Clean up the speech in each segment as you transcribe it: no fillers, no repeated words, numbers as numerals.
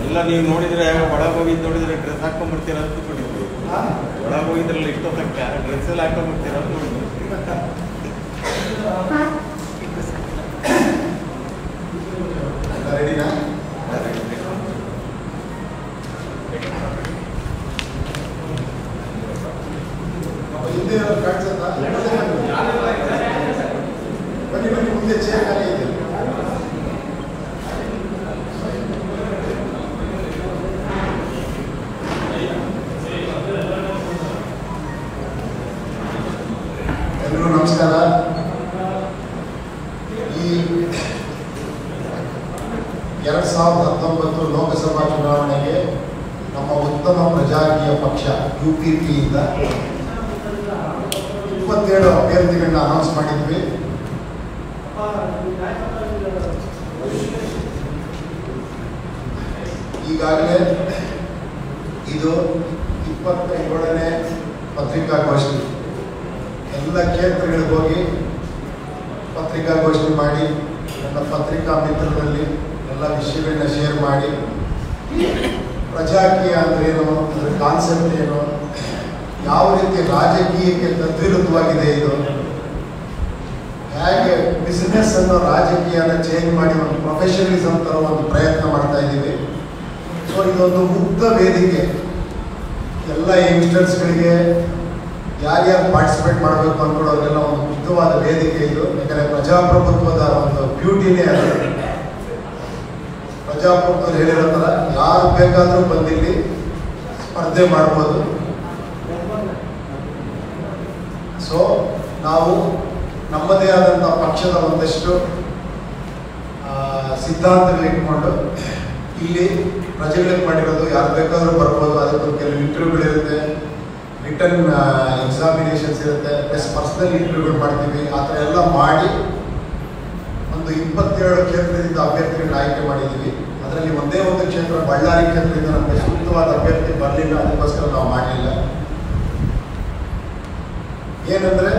ಎಲ್ಲ ನೀವು ನೋಡಿದರೆ ಒಳಗೆ ಹೋಗಿದ್ದು ನೋಡಿದರೆ ಡ್ರೆಸ್ ಹಾಕೊಂಡ್ಬಿಡ್ತೀರ ಅಂತ ನೋಡಿದ್ವಿ. ಒಳಗೆ ಹೋಗಿದ್ರಲ್ಲ ಇಷ್ಟೋ ತನಕ ಡ್ರೆಸ್ ಎಲ್ಲ ಹಾಕೊಂಡ್ಬಿಡ್ತೀರ ಅಂತ ನೋಡಿದ್ವಿ. ರೆಡಿನಾ? ಹಿಂದೆ ಕಾಣಿಸುತ್ತಾ? ಬನ್ನಿ ಬನ್ನಿ, ಮುಂದೆ ಚೇರ್ ಖಾಲಿ ಇದೆ. ಎಲ್ಲರೂ ನಮಸ್ಕಾರ. ಈ 2019 ಲೋಕಸಭಾ ಚುನಾವಣೆಗೆ ನಮ್ಮ ಉತ್ತಮ ಪ್ರಜಾಕೀಯ ಪಕ್ಷ UPP ಇಂದ 27 ಅಭ್ಯರ್ಥಿಗಳನ್ನ ಅನೌನ್ಸ್ ಮಾಡಿದ್ವಿ. ಈಗಾಗಲೇ ಇದು 27ನೇ ಪತ್ರಿಕಾಗೋಷ್ಠಿ. ಎಲ್ಲ ಕ್ಷೇತ್ರಗಳಿಗೆ ಹೋಗಿ ಪತ್ರಿಕಾಗೋಷ್ಠಿ ಮಾಡಿ ನನ್ನ ಪತ್ರಿಕಾ ಮಿತ್ರರಲ್ಲಿ ಎಲ್ಲ ವಿಷಯಗಳನ್ನ ಶೇರ್ ಮಾಡಿ ಪ್ರಜಾಕೀಯ ಅಂದ್ರೆ ಏನು, ಅದ್ರ ಕಾನ್ಸೆಪ್ಟ್ ಏನು, ಯಾವ ರೀತಿ ರಾಜಕೀಯಕ್ಕೆ ತದ್ವಿರುದ್ಧವಾಗಿದೆ ಇದು, ಹೇಗೆ ಬಿಸಿನೆಸ್ ಅನ್ನೋ ರಾಜಕೀಯನ ಚೇಂಜ್ ಮಾಡಿ ಒಂದು ಪ್ರೊಫೆಷನಲಿಸಮ್ ತರ ಒಂದು ಪ್ರಯತ್ನ ಮಾಡ್ತಾ ಇದ್ದೀವಿ. ಸೊ ಇದೊಂದು ಮುಕ್ತ ವೇದಿಕೆ. ಎಲ್ಲ ಯಂಗ್ಸ್ಟರ್ಸ್ಗಳಿಗೆ ಯಾರ್ಯಾರು ಪಾರ್ಟಿಸಿಪೇಟ್ ಮಾಡಬೇಕು ಅಂದ್ಕೊಳ್ಳೋರೆಲ್ಲ ಒಂದು ಮುಕ್ತವಾದ ವೇದಿಕೆ ಇದು. ಯಾಕಂದರೆ ಪ್ರಜಾಪ್ರಭುತ್ವದ ಒಂದು ಬ್ಯೂಟಿನೇ ಅದು. ಪ್ರಜಾಪ್ರಭುತ್ವ ಹೇಳಿರೋ ಥರ ಯಾರು ಬೇಕಾದರೂ ಬಂದಿಲ್ಲಿ ಸ್ಪರ್ಧೆ ಮಾಡ್ಬೋದು. ಸೊ ನಾವು ನಮ್ಮದೇ ಆದಂಥ ಪಕ್ಷದ ಒಂದಷ್ಟು ಸಿದ್ಧಾಂತಗಳು ಇಟ್ಕೊಂಡು ಇಲ್ಲಿ ಪ್ರಜೆಗಳಿಗೆ ಮಾಡಿರೋದು, ಯಾರು ಬೇಕಾದರೂ ಬರ್ಬೋದು. ಅದಕ್ಕೆ ಕೆಲವು ಇಂಟರ್ವ್ಯೂಗಳಿರುತ್ತೆ, ರಿಟರ್ನ್ ಎಕ್ಸಾಮಿನೇಷನ್ಸ್ ಇರುತ್ತೆ, ಪ್ಲಸ್ ಪರ್ಸನಲ್ ಇಂಟರ್ವ್ಯೂಗಳು ಮಾಡ್ತೀವಿ. ಆ ಥರ ಎಲ್ಲ ಮಾಡಿ ಒಂದು 27 ಕ್ಷೇತ್ರದಿಂದ ಅಭ್ಯರ್ಥಿಗಳನ್ನ ಆಯ್ಕೆ ಮಾಡಿದ್ದೀವಿ. ಅದರಲ್ಲಿ ಒಂದೇ ಒಂದು ಕ್ಷೇತ್ರ ಬಳ್ಳಾರಿ ಕ್ಷೇತ್ರದಿಂದ ನಮಗೆ ಸೂಕ್ತವಾದ ಅಭ್ಯರ್ಥಿ ಬರಲಿಲ್ಲ, ಅದಕ್ಕೋಸ್ಕರ ನಾವು ಮಾಡಲಿಲ್ಲ. ಏನಂದರೆ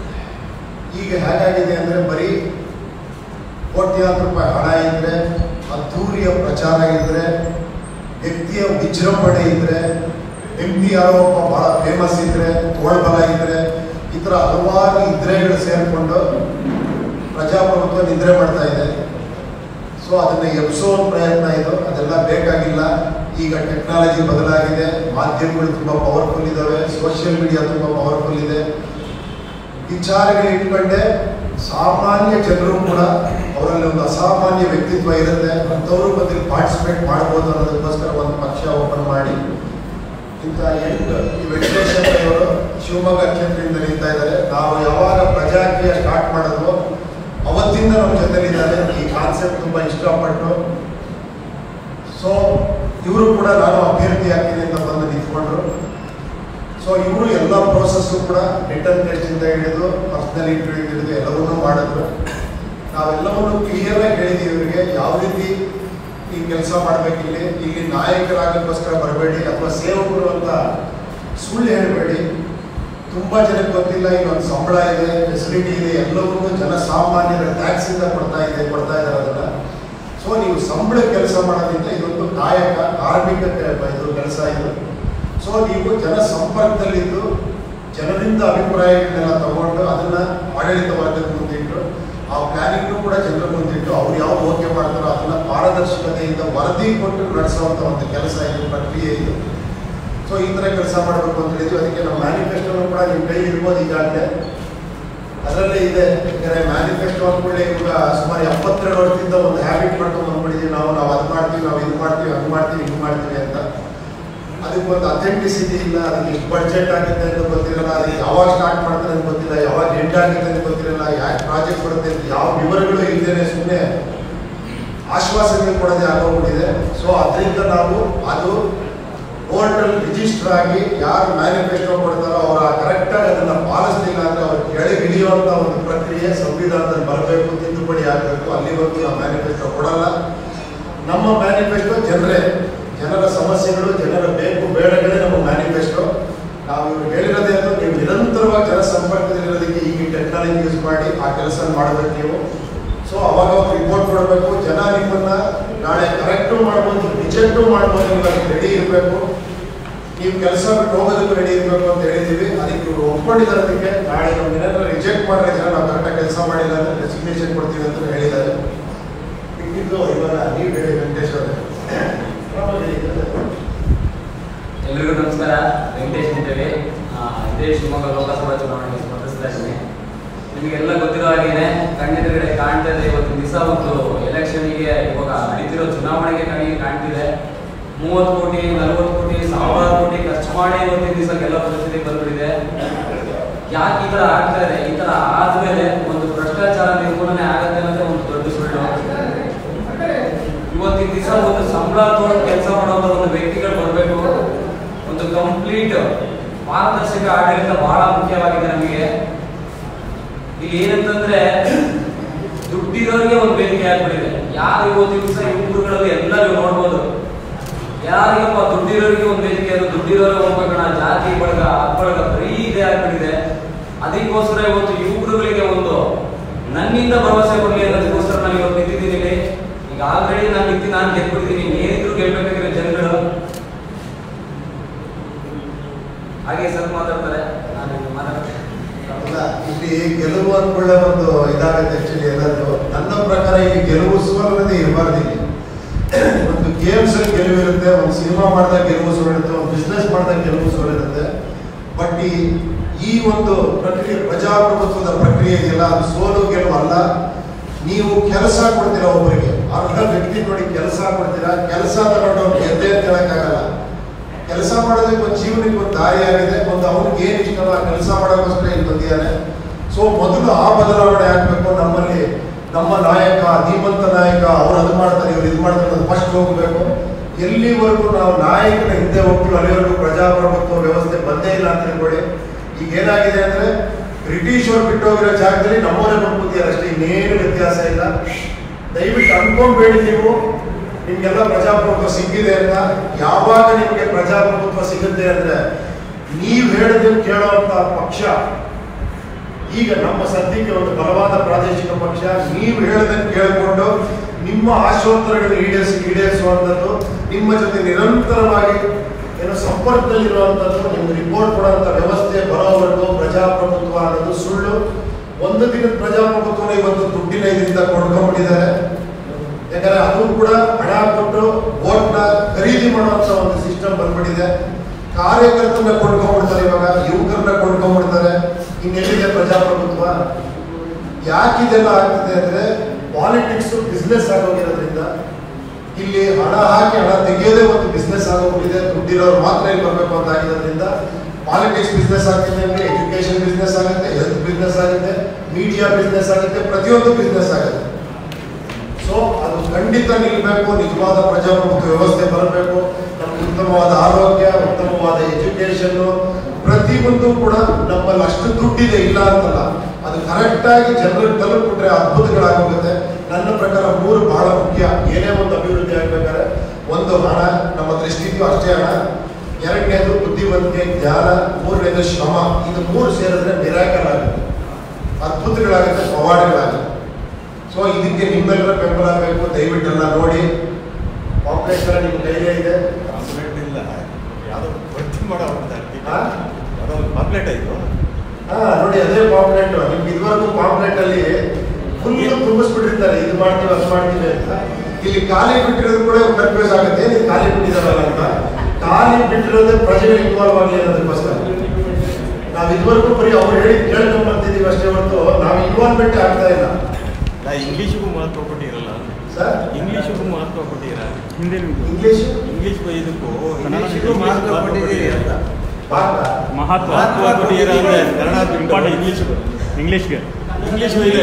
ಈಗ ಹೇಗಾಗಿದೆ ಅಂದರೆ ಬರೀ ಕೋಟ್ಯಾಂತರ ರೂಪಾಯಿ ಹಣ ಇದ್ದರೆ, ಅದ್ದೂರಿಯ ಪ್ರಚಾರ ಇದ್ದರೆ, ವ್ಯಕ್ತಿಯ ವಿಜೃಂಭಣೆ ಇದ್ದರೆ, ವ್ಯಕ್ತಿ ಯಾರೋ ಒಬ್ಬ ಬಹಳ ಫೇಮಸ್ ಇದ್ದರೆ, ತೋಳ್ಬಲ ಇದ್ದರೆ, ಈ ಥರ ಹಲವಾರು ಇದ್ರೆಗಳು ಸೇರಿಕೊಂಡು ಪ್ರಜಾಪ್ರಭುತ್ವ ನಿದ್ರೆ ಮಾಡ್ತಾ ಇದೆ. ಸೊ ಅದನ್ನು ಎಬ್ಸೋ ಪ್ರಯತ್ನ ಇದು. ಅದೆಲ್ಲ ಬೇಕಾಗಿಲ್ಲ. ಈಗ ಟೆಕ್ನಾಲಜಿ ಬದಲಾಗಿದೆ, ಮಾಧ್ಯಮಗಳು ತುಂಬ ಪವರ್ಫುಲ್ ಇದ್ದಾವೆ, ಸೋಷಿಯಲ್ ಮೀಡಿಯಾ ತುಂಬ ಪವರ್ಫುಲ್ ಇದೆ. ವಿಚಾರಗಳು ಇಟ್ಕೊಂಡೆ ಸಾಮಾನ್ಯ ಜನರು ಕೂಡ ಅವರಲ್ಲಿ ಒಂದು ಅಸಾಮಾನ್ಯ ವ್ಯಕ್ತಿತ್ವ ಇರುತ್ತೆ, ಅಂಥವರು ಬಂದು ಪಾರ್ಟಿಸಿಪೇಟ್ ಮಾಡ್ಬೋದು ಅನ್ನೋದಕ್ಕೋಸ್ಕರ ಒಂದು ಪಕ್ಷ ಓಪನ್ ಮಾಡಿ ಇಂಥ 8 ವೆಂಕಟೇಶ್ ಅವರು ಶಿವಮೊಗ್ಗ ಕ್ಷೇತ್ರದಿಂದ ನಿಲ್ತಾ ಇದ್ದಾರೆ. ನಾವು ಯಾವಾಗ ಪ್ರಜಾಕೀಯ ಸ್ಟಾರ್ಟ್ ಮಾಡಿದ್ವೋ ಅವತ್ತಿಂದ ನಮ್ಮ ಜೊತೆಲಿದ್ದಾರೆ. ಈ ಕಾನ್ಸೆಪ್ಟ್ ತುಂಬ ಇಷ್ಟಪಟ್ಟು, ಸೊ ಇವರು ಕೂಡ ನಾನು ಅಭ್ಯರ್ಥಿ ಆಗ್ತೀನಿ ಅಂತ ಬಂದು ನಿಂತ್ಕೊಂಡ್ರು. ಸೊ ಇವರು ಎಲ್ಲ ಪ್ರೋಸೆಸ್ಸು ಕೂಡ ರಿಟರ್ನ್ ಟೆಸ್ಟಿಂದ ಹಿಡಿದು ಪರ್ಸನಲ್ ಇಂಟರ್ವ್ಯೂ ಹಿಡಿದು ಎಲ್ಲವನ್ನೂ ಮಾಡಿದ್ರು. ನಾವೆಲ್ಲವನ್ನೂ ಕ್ಲಿಯರಾಗಿ ಹೇಳಿದ್ದೀವಿ ಇವರಿಗೆ, ಯಾವ ರೀತಿ ಈ ಕೆಲಸ ಮಾಡಬೇಕು, ಇಲ್ಲಿ ನಾಯಕರಾಗೋಕ್ಕೋಸ್ಕರ ಬರಬೇಡಿ ಅಥವಾ ಸೇವಕರು ಅಂತ ಸುಳ್ಳು ಹೇಳಬೇಡಿ. ತುಂಬ ಜನಕ್ಕೆ ಗೊತ್ತಿಲ್ಲ, ಇನ್ನೊಂದು ಸಂಬಳ ಇದೆ, ಫೆಸಿಲಿಟಿ ಇದೆ, ಎಲ್ಲವನ್ನೂ ಜನಸಾಮಾನ್ಯರ ಟ್ಯಾಕ್ಸಿಂದ ಕೊಡ್ತಾ ಇದ್ದಾರೆ ಅದನ್ನು. ಸೊ ನೀವು ಸಂಬಳ ಕೆಲಸ ಮಾಡೋದ್ರಿಂದ ಇದೊಂದು ಕಾಯಕ ಕಾರ್ಮಿಕ ಇದು ಕೆಲಸ ಇದು. ಸೊ ನೀವು ಜನ ಸಂಪರ್ಕದಲ್ಲಿದ್ದು ಜನರಿಂದ ಅಭಿಪ್ರಾಯಗಳನ್ನೆಲ್ಲ ತಗೊಂಡು ಅದನ್ನು ಆಡಳಿತ ವರ್ಗದ ಮುಂದಿಟ್ಟು, ಆ ಪ್ಲಾನಿಂಗ್ನು ಕೂಡ ಜನರ ಮುಂದಿಟ್ಟು ಅವ್ರು ಯಾವ್ದು ಓಕೆ ಮಾಡ್ತಾರೋ ಅದನ್ನು ಪಾರದರ್ಶಕತೆಯಿಂದ ವರದಿ ಕೊಟ್ಟು ನಡೆಸುವಂಥ ಒಂದು ಕೆಲಸ ಇದು, ಪ್ರಕ್ರಿಯೆ ಇದು. ಸೊ ಈ ಥರ ಕೆಲಸ ಮಾಡಬೇಕು ಅಂತ ಹೇಳಿದ್ವಿ. ಅದಕ್ಕೆ ನಮ್ಮ ಮ್ಯಾನಿಫೆಸ್ಟೋನು ಕೂಡ ನಿಮ್ಮ ಕೈ ಇರ್ಬೋದು ಈಗಾಗಲೇ, ಅದರಲ್ಲೇ ಇದೆ. ಯಾಕಂದರೆ ಮ್ಯಾನಿಫೆಸ್ಟೋ ಅಂದ್ಕೊಳ್ಳಿ ಇವಾಗ ಸುಮಾರು 72 ವರ್ಷದಿಂದ ಒಂದು ಹ್ಯಾಬಿಟ್ ಮಾಡ್ಕೊಂಡು ಬಂದ್ಬಿಟ್ಟಿದ್ದೀವಿ ನಾವು ಅದು ಮಾಡ್ತೀವಿ, ನಾವು ಇದು ಮಾಡ್ತೀವಿ, ಅದು ಮಾಡ್ತೀವಿ, ಇದು ಮಾಡ್ತೀವಿ ಅಂತ. ಅದಕ್ಕೆ ಒಂದು ಅಥೆಂಟಿಸಿಟಿ ಇಲ್ಲ, ಅದಕ್ಕೆ ಎಷ್ಟು ಬಡ್ಜೆಟ್ ಆಗುತ್ತೆ ಅಂತ ಗೊತ್ತಿರಲ್ಲ, ಅದಕ್ಕೆ ಯಾವಾಗ ಸ್ಟಾರ್ಟ್ ಮಾಡ್ತಾರೆ ಅಂತ ಗೊತ್ತಿಲ್ಲ, ಯಾವಾಗ ಎಂಡ್ ಆಗುತ್ತೆ ಅಂತ ಗೊತ್ತಿರಲ್ಲ, ಯಾಕೆ ಪ್ರಾಜೆಕ್ಟ್ ಬರುತ್ತೆ ಅಂತ ಯಾವ ವಿವರಗಳು ಇಲ್ಲದೇನೆ ಸುಮ್ಮನೆ ಆಶ್ವಾಸನೆ ಕೊಡೋದೇ ಆಗೋಗ್ಬಿಟ್ಟಿದೆ. ಸೊ ಅದರಿಂದ ನಾವು ಅದು ಪೋರ್ಟಲ್ ರಿಜಿಸ್ಟರ್ ಆಗಿ ಯಾರು ಮ್ಯಾನಿಫೆಸ್ಟೋ ಕೊಡ್ತಾರೋ ಅವರ ಕರೆಕ್ಟಾಗಿ ಅದನ್ನು ಪಾಲಿಸಲಿಲ್ಲ ಅಂದರೆ ಅವ್ರು ಕೆಳಗಿಳಿಯುವಂಥ ಒಂದು ಪ್ರಕ್ರಿಯೆ ಸಂವಿಧಾನದಲ್ಲಿ ಬರಬೇಕು, ತಿದ್ದುಪಡಿ ಆಗಬೇಕು. ಅಲ್ಲಿವರೆಗೂ ನಾವು ಮ್ಯಾನಿಫೆಸ್ಟೋ ಕೊಡಲ್ಲ. ನಮ್ಮ ಮ್ಯಾನಿಫೆಸ್ಟೋ ಜನರ ಸಮಸ್ಯೆಗಳು, ಜನರ ಬೇಕು ಬೇಡಗಳೇ ನಮ್ಮ ಮ್ಯಾನಿಫೆಸ್ಟೋ. ನಾವು ಇವ್ರು ಹೇಳಿರೋದೇ ಅಂತ ನೀವು ನಿರಂತರವಾಗಿ ಜನ ಸಂಪರ್ಕದಲ್ಲಿರೋದಕ್ಕೆ ಈಗ ಟೆಕ್ನಾಲಜಿ ಯೂಸ್ ಮಾಡಿ ಆ ಕೆಲಸ ಮಾಡಬೇಕು ನೀವು. ಸೊ ಅವಾಗ ರಿಪೋರ್ಟ್ ಕೊಡಬೇಕು. ಜನ ನಿಮ್ಮನ್ನು ನಾಳೆ ಕರೆಕ್ಟು ಮಾಡ್ಬೋದು, ನಿಜ ರಿಜೆಕ್ಟು ಮಾಡ್ಬೋದು, ನೀವು ಅದಕ್ಕೆ ರೆಡಿ ಇರಬೇಕು, ನೀವು ಕೆಲಸ ಬಿಟ್ಟು ಹೋಗೋದಕ್ಕೂ ರೆಡಿ ಇರಬೇಕು ಅಂತ ಹೇಳಿದ್ದೀವಿ. ಅದಕ್ಕೆ ಇವರು ಒಪ್ಕೊಂಡಿದ್ದಾರೆ. ಅದಕ್ಕೆ ನಾಳೆ ನಮ್ಗೆ ಏನಾದರೂ ರಿಜೆಕ್ಟ್ ಮಾಡಿದ್ರೆ ನಾವು ಕರೆಕ್ಟಾಗಿ ಕೆಲಸ ಮಾಡಿಲ್ಲ ಅಂದರೆ ರೆಸಿಗ್ನೇಷನ್ ಕೊಡ್ತೀವಿ ಅಂತ ಹೇಳಿದ್ದಾರೆ. ಬಿಟ್ಟಿದ್ದು ಇವಾಗ ನೀವು ಹೇಳಿ ವೆಂಕಟೇಶ್ ಅವರೇ. ಎಲ್ರಿಗೂ ನಮಸ್ಕಾರ. ವೆಂಕಟೇಶ್ ಅಂತೇಳಿ ಇದೇ ಶಿವಮೊಗ್ಗ ಲೋಕಸಭಾ ಚುನಾವಣೆಗೆ ಸ್ಪರ್ಧಿಸ್ತಾ ಇದ್ದೀನಿ. ನಿಮಗೆಲ್ಲ ಗೊತ್ತಿರೋ ಹಾಗೇನೆ ಕಣ್ಣೆದುರುಗಡೆ ಕಾಣ್ತಾ ಇದೆ. ಇವತ್ತಿನ ದಿವಸ ಒಂದು ಎಲೆಕ್ಷನ್ಗೆ ಇವಾಗ ನಡೀತಿರೋ ಚುನಾವಣೆಗೆ ಕಣ್ಣಿಗೆ ಕಾಣ್ತಿದೆ. 30 ಕೋಟಿ 40 ಕೋಟಿ 1000 ಕೋಟಿ ಖರ್ಚು ಮಾಡಿ ಇವತ್ತಿನ ದಿವಸ ಗೆಲ್ಲೋ ಪರಿಸ್ಥಿತಿ ಬಂದ್ಬಿಟ್ಟಿದೆ. ಯಾಕೆ ಈ ತರ ಆಗ್ತಾ ಇದೆ? ಈ ತರ ಆದ್ಮೇಲೆ ಒಂದು ಭ್ರಷ್ಟಾಚಾರ ನಿರ್ಮೂಲನೆ ಆಗತ್ತೆ ಅನ್ನೋದೇ ಒಂದು ದೊಡ್ಡ ಸುಳ್ಳು. ಇವತ್ತಿನ ದಿವಸ ಒಂದು ಸಂಬಳ ತಗೊಂಡು ಕೆಲಸ ಮಾಡುವಂತ ಒಂದು ವ್ಯಕ್ತಿಗಳು ಬರಬೇಕು. ಒಂದು ಕಂಪ್ಲೀಟ್ ಪಾರದರ್ಶಕ ಆಡಳಿತ ಬಹಳ ಮುಖ್ಯವಾಗಿದೆ ನಮಗೆ. ಇಲ್ಲಿ ಏನಂತಂದ್ರೆ ದುಡ್ಡಿರೋರಿಗೆ ಒಂದು ವೇದಿಕೆ ಆಗ್ಬಿಟ್ಟಿದೆ. ಯಾರು ಇವತ್ತಿನ ದಿವಸ ಯುವಕರುಗಳಲ್ಲಿ ಎಲ್ಲರೂ ನೋಡ್ಬೋದು. ಯಾರಿಗಪ್ಪ ದುಡ್ಡಿರೋರಿಗೆ ಒಂದು ವೇದಿಕೆ, ಅದು ದುಡ್ಡಿರೋರಿಗೆ ಹೋಗ್ಬೇಕಣ, ಜಾತಿ ಬಳಗ ಅಬ್ಬಳಗ ಬರೀ ಇದೇ ಆಗ್ಬಿಟ್ಟಿದೆ. ಅದಕ್ಕೋಸ್ಕರ ಇವತ್ತು ಯುವಕರುಗಳಿಗೆ ಒಂದು ನನ್ನಿಂದ ಭರವಸೆ ಕೊಡಲಿ ಅನ್ನೋದಕ್ಕೋಸ್ಕರ ನಾನು ಇವತ್ತು ನಿಂತಿದ್ದೀನಿ. ಈಗ ಆಲ್ರೆಡಿ ನಾನು ಗೆದ್ಬಿಟ್ಟಿದ್ದೀನಿ. ಏನಿದ್ರು ಗೆಲ್ಬೇಕಾಗಿರೋ ಜನಗಳು. ಹಾಗೆ ಸರ್ ಮಾತಾಡ್ತಾರೆ, ನಾನು ಮಾತಾಡ್ತೇನೆ. ಇಲ್ಲಿ ಗೆಲುವು ಅಂದ್ಕೊಳ್ಳೆ ಒಂದು ಇದಾಗುತ್ತೆ. ಆಕ್ಚುಲಿ ಎಲ್ಲರೂ ನನ್ನ ಪ್ರಕಾರ ಇಲ್ಲಿ ಗೆಲುವು ಸೋಲೋದೇ ಇರಬಾರ್ದು. ಇಲ್ಲಿ ಒಂದು ಗೇಮ್ಸ್ ಅಲ್ಲಿ ಗೆಲುವು ಇರುತ್ತೆ, ಒಂದು ಸಿನಿಮಾ ಮಾಡಿದಾಗ ಗೆಲುವು ಸೋಲಿರುತ್ತೆ, ಒಂದು ಬಿಸ್ನೆಸ್ ಮಾಡಿದಾಗ ಗೆಲುವು ಸೋಲಿರುತ್ತೆ. ಬಟ್ ಈ ಒಂದು ಪ್ರಕ್ರಿಯೆ, ಪ್ರಜಾಪ್ರಭುತ್ವದ ಪ್ರಕ್ರಿಯೆ ಇದೆಯಲ್ಲ, ಅದು ಸೋಲು ಗೆಲುವು ಅಲ್ಲ. ನೀವು ಕೆಲಸ ಕೊಡ್ತೀರಾ ಒಬ್ಬರಿಗೆ, ಅರ್ಧ ವ್ಯಕ್ತಿ ನೋಡಿ ಕೆಲಸ ಕೊಡ್ತೀರಾ, ಕೆಲಸ ತಗೊಂಡು ಅವ್ರು ಗೆದ್ದೆ ಅಂತ ಹೇಳಕ್ಕಾಗಲ್ಲ. ಕೆಲಸ ಮಾಡೋದಕ್ಕೆ ಒಂದು ಜೀವನಕ್ಕೆ ಒಂದು ದಾರಿ ಆಗಿದೆ. ಒಂದು ಅವ್ನಿಗೆ ಏನು ಇಷ್ಟಲ್ಲ ಕೆಲಸ ಮಾಡೋಕ್ಕೋಸ್ಕರ ಇಲ್ಲಿ ಬಂದಿದ್ದಾನೆ. ಸೊ ಮೊದಲು ಆ ಬದಲಾವಣೆ ಆಗ್ಬೇಕು. ನಮ್ಮಲ್ಲಿ ನಮ್ಮ ನಾಯಕ, ಧೀಮಂತ ನಾಯಕ, ಅವ್ರು ಅದು ಮಾಡ್ತಾರೆ, ಇವ್ರು ಇದು ಮಾಡ್ತಾರೆ ಅನ್ನೋದು ಫಸ್ಟ್ ಹೋಗಬೇಕು. ಎಲ್ಲಿವರೆಗೂ ನಾವು ನಾಯಕನ ಹಿಂದೆ ಹೋಗ್ತೀವಿ ಅಲ್ಲಿವರೆಗೂ ಪ್ರಜಾಪ್ರಭುತ್ವ ವ್ಯವಸ್ಥೆ ಬಂದೇ ಇಲ್ಲ ಅಂತ ತಿಳ್ಕೊಳ್ಳಿ. ಈಗ ಏನಾಗಿದೆ ಅಂದ್ರೆ ಬ್ರಿಟಿಷ್ ಅವ್ರು ಬಿಟ್ಟೋಗಿರೋ ಜಾಗದಲ್ಲಿ ನಮ್ಮವರೇ ಬಂದ್ಬಿಟ್ಟಿದ್ದಾರೆ ಅಷ್ಟೇ, ಇನ್ನೇನು ವ್ಯತ್ಯಾಸ ಇಲ್ಲ. ದಯವಿಟ್ಟು ಅನ್ಕೊಂಡ್ಬೇಡಿ ನೀವು ನಿಮ್ಗೆಲ್ಲ ಪ್ರಜಾಪ್ರಭುತ್ವ ಸಿಕ್ಕಿದೆ ಅಂತ. ಯಾವಾಗ ನಿಮಗೆ ಪ್ರಜಾಪ್ರಭುತ್ವ ಸಿಗುತ್ತೆ ಅಂದ್ರೆ ನೀವು ಹೇಳಿದ್ದನ್ನು ಕೇಳುವಂತ ಪಕ್ಷ. ಈಗ ನಮ್ಮ ಸದ್ಯಕ್ಕೆ ಒಂದು ಬಲವಾದ ಪ್ರಾದೇಶಿಕ ಪಕ್ಷ. ನೀವು ಹೇಳದನ್ನು ಕೇಳಿಕೊಂಡು ನಿಮ್ಮ ಆಶೋತ್ತರಗಳು ಈಡೇರಿಸುವಂಥದ್ದು, ನಿಮ್ಮ ಜೊತೆ ನಿರಂತರವಾಗಿ ಏನೋ ಸಂಪರ್ಕದಲ್ಲಿರುವಂಥದ್ದು, ನಿಮ್ಗೆ ರಿಪೋರ್ಟ್ ಕೊಡುವಂಥ ವ್ಯವಸ್ಥೆ ಬರೋವರೆಗೂ ಪ್ರಜಾಪ್ರಭುತ್ವ ಅನ್ನೋದು ಸುಳ್ಳು. ಒಂದು ದಿನದ ಪ್ರಜಾಪ್ರಭುತ್ವನ ಇವತ್ತು ದುಡ್ಡಿನ ಇದರಿಂದ ಕೊಂಡ್ಕೊಂಡ್ಬಿಟ್ಟಿದ್ದಾರೆ. ಯಾಕಂದ್ರೆ ಅದು ಕೂಡ ಹಣ ಕೊಟ್ಟು ವೋಟ್ನ ಖರೀದಿ ಮಾಡುವಂತ ಒಂದು ಸಿಸ್ಟಮ್ ಬಂದ್ಬಿಟ್ಟಿದೆ. ಕಾರ್ಯಕರ್ತರನ್ನ ಕೊಂಡ್ಕೊಂಡ್ಬಿಡ್ತಾರೆ, ಇವಾಗ ಯುವಕರನ್ನ ಕೊಂಡ್ಕೊಂಡ್ಬಿಡ್ತಾರೆ. ಇನ್ನೆಲ್ಲಿದೆ ಪ್ರಜಾಪ್ರಭುತ್ವ? ಯಾಕಿದೆಲ್ಲ ಆಗ್ತಿದೆ ಅಂದ್ರೆ ಪಾಲಿಟಿಕ್ಸ್ ಬಿಸ್ನೆಸ್ ಆಗೋಗಿರೋದ್ರಿಂದ. ಇಲ್ಲಿ ಹಣ ಹಾಕಿ ಹಣ ತೆಗೆಯೋದೇ ಒಂದು ಬಿಸ್ನೆಸ್ ಆಗೋಗ್ಬಿಟ್ಟಿದೆ. ದುಡ್ಡಿರೋರು ಮಾತ್ರ ಇಲ್ಲಿ ಬರಬೇಕು ಅಂತ ಆಗಿರೋದ್ರಿಂದ ಪಾಲಿಟಿಕ್ಸ್ ಬಿಸ್ನೆಸ್ ಆಗ್ತಿದೆ ಅಂದ್ರೆ ಎಜುಕೇಶನ್ ಬಿಸ್ನೆಸ್ ಆಗುತ್ತೆ, ಹೆಲ್ತ್ ಬಿಸ್ನೆಸ್ ಆಗುತ್ತೆ, ಮೀಡಿಯಾ ಬಿಸ್ನೆಸ್ ಆಗುತ್ತೆ, ಪ್ರತಿಯೊಂದು ಬಿಸ್ನೆಸ್ ಆಗುತ್ತೆ. ಸೊ ಅದು ಖಂಡಿತ ನಿಲ್ಬೇಕು. ನಿಜವಾದ ಪ್ರಜಾಪ್ರಭುತ್ವ ವ್ಯವಸ್ಥೆ ಬರಬೇಕು. ನಮ್ಗೆ ಉತ್ತಮವಾದ ಆರೋಗ್ಯ, ಉತ್ತಮವಾದ ಎಜುಕೇಶನ್, ಪ್ರತಿಯೊಂದು ಕೂಡ ನಮ್ಮಲ್ಲಿ ಅಷ್ಟು ದುಡ್ಡಿದೆ, ಇಲ್ಲ ಅಂತಲ್ಲ. ಅದು ಕರೆಕ್ಟಾಗಿ ಜನರಿಗೆ ತಲುಪಿಬಿಟ್ರೆ ಅದ್ಭುತಗಳಾಗೋಗುತ್ತೆ. ನನ್ನ ಪ್ರಕಾರ 3 ಬಹಳ ಮುಖ್ಯ. ಏನೇ ಒಂದು ಅಭಿವೃದ್ಧಿ ಆಗ್ಬೇಕಾದ್ರೆ ಒಂದು ಹಣ, ನಮ್ಮ ದೃಷ್ಟಿಗೂ ಅಷ್ಟೇ ಹಣ. 2ನೇದು ಬುದ್ಧಿವಂತಿಕೆ, ಜ್ಞಾನ. 3ನೇದು ಶ್ರಮ. ಇದು 3 ಸೇರಿದ್ರೆ ಮಿರಾಕಲ್ ಆಗುತ್ತೆ, ಅದ್ಭುತಗಳಾಗುತ್ತೆ, ಪವಾಡಗಳಾಗುತ್ತೆ. ಸೊ ಇದಕ್ಕೆ ನಿಮ್ಮೆಲ್ಲರ ಬೆಂಬಲ ಬೇಕು. ದಯವಿಟ್ಟೆಲ್ಲ ನೋಡಿ. ಪಾಂಪ್ಲೆಟ್ ಎಲ್ಲ ನಿಮ್ಮ ಕೈಲೇ ಇದೆ. ಪಾಂಪ್ಲೆಟ್ ಇಲ್ಲ, ಯಾವುದೋ ಭರ್ತಿ ಮಾಡೋ ಪಾಂಪ್ಲೆಟ್ ಆಯಿತು. ನೋಡಿ ಅದೇ ಪಾಂಪ್ಲೆಟ್. ನಿಮ್ಗೆ ಇದುವರೆಗೂ ಪಾಂಪ್ಲೆಟ್ ಅಲ್ಲಿ ಫುಲ್ ತುಂಬಿಸ್ಬಿಟ್ಟಿರ್ತಾರೆ, ಇದು ಮಾಡ್ತೀವಿ ಅದು ಮಾಡ್ತೀವಿ ಅಂತ. ಇಲ್ಲಿ ಖಾಲಿ ಬಿಟ್ಟಿರೋದು ಕೂಡ ಕನ್ಫ್ಯೂಸ್ ಆಗುತ್ತೆ, ನೀವು ಖಾಲಿ ಬಿಟ್ಟಿದಾರಲ್ಲ ಅಂತ. ಖಾಲಿ ಬಿಟ್ಟಿರೋದೇ ಪ್ರಜೆಗಳು ಇನ್ವಾಲ್ವ್ ಆಗಲಿ ಅನ್ನೋದಕ್ಕೋಸ್ಕರ. ನಾವು ಇದುವರೆಗೂ ಬರೀ ಅವ್ರು ಹೇಳಿ ಕೇಳ್ಕೊಂಡ್ ಬರ್ತಿದ್ದೀವಿ ಅಷ್ಟೇ ಹೊರತು ನಾವು ಇನ್ವಾಲ್ವ್ಮೆಂಟ್ ಆಗ್ತಾ ಇಲ್ಲ. ಇಂಗ್ಲೀಷಿಗೂ ಮಹತ್ವ ಕೊಟ್ಟಿರಲ್ಲ ಸರ್, ಇಂಗ್ಲೀಷಿಗೂ ಮಹತ್ವ ಕೊಟ್ಟಿರ. ಇಂಗ್ಲೀಷ್ ಇದಕ್ಕೂ ಕನ್ನಡಕ್ಕೂ ಮಹತ್ವ ಕೊಟ್ಟಿದ್ದೀರಿ ಅಂತ. ಮಹತ್ವ ಕೊಟ್ಟಿರ ಅಂದ್ರೆ ಕನ್ನಡ ಇಂಗ್ಲೀಷ್ಗೆ ಇದೆ.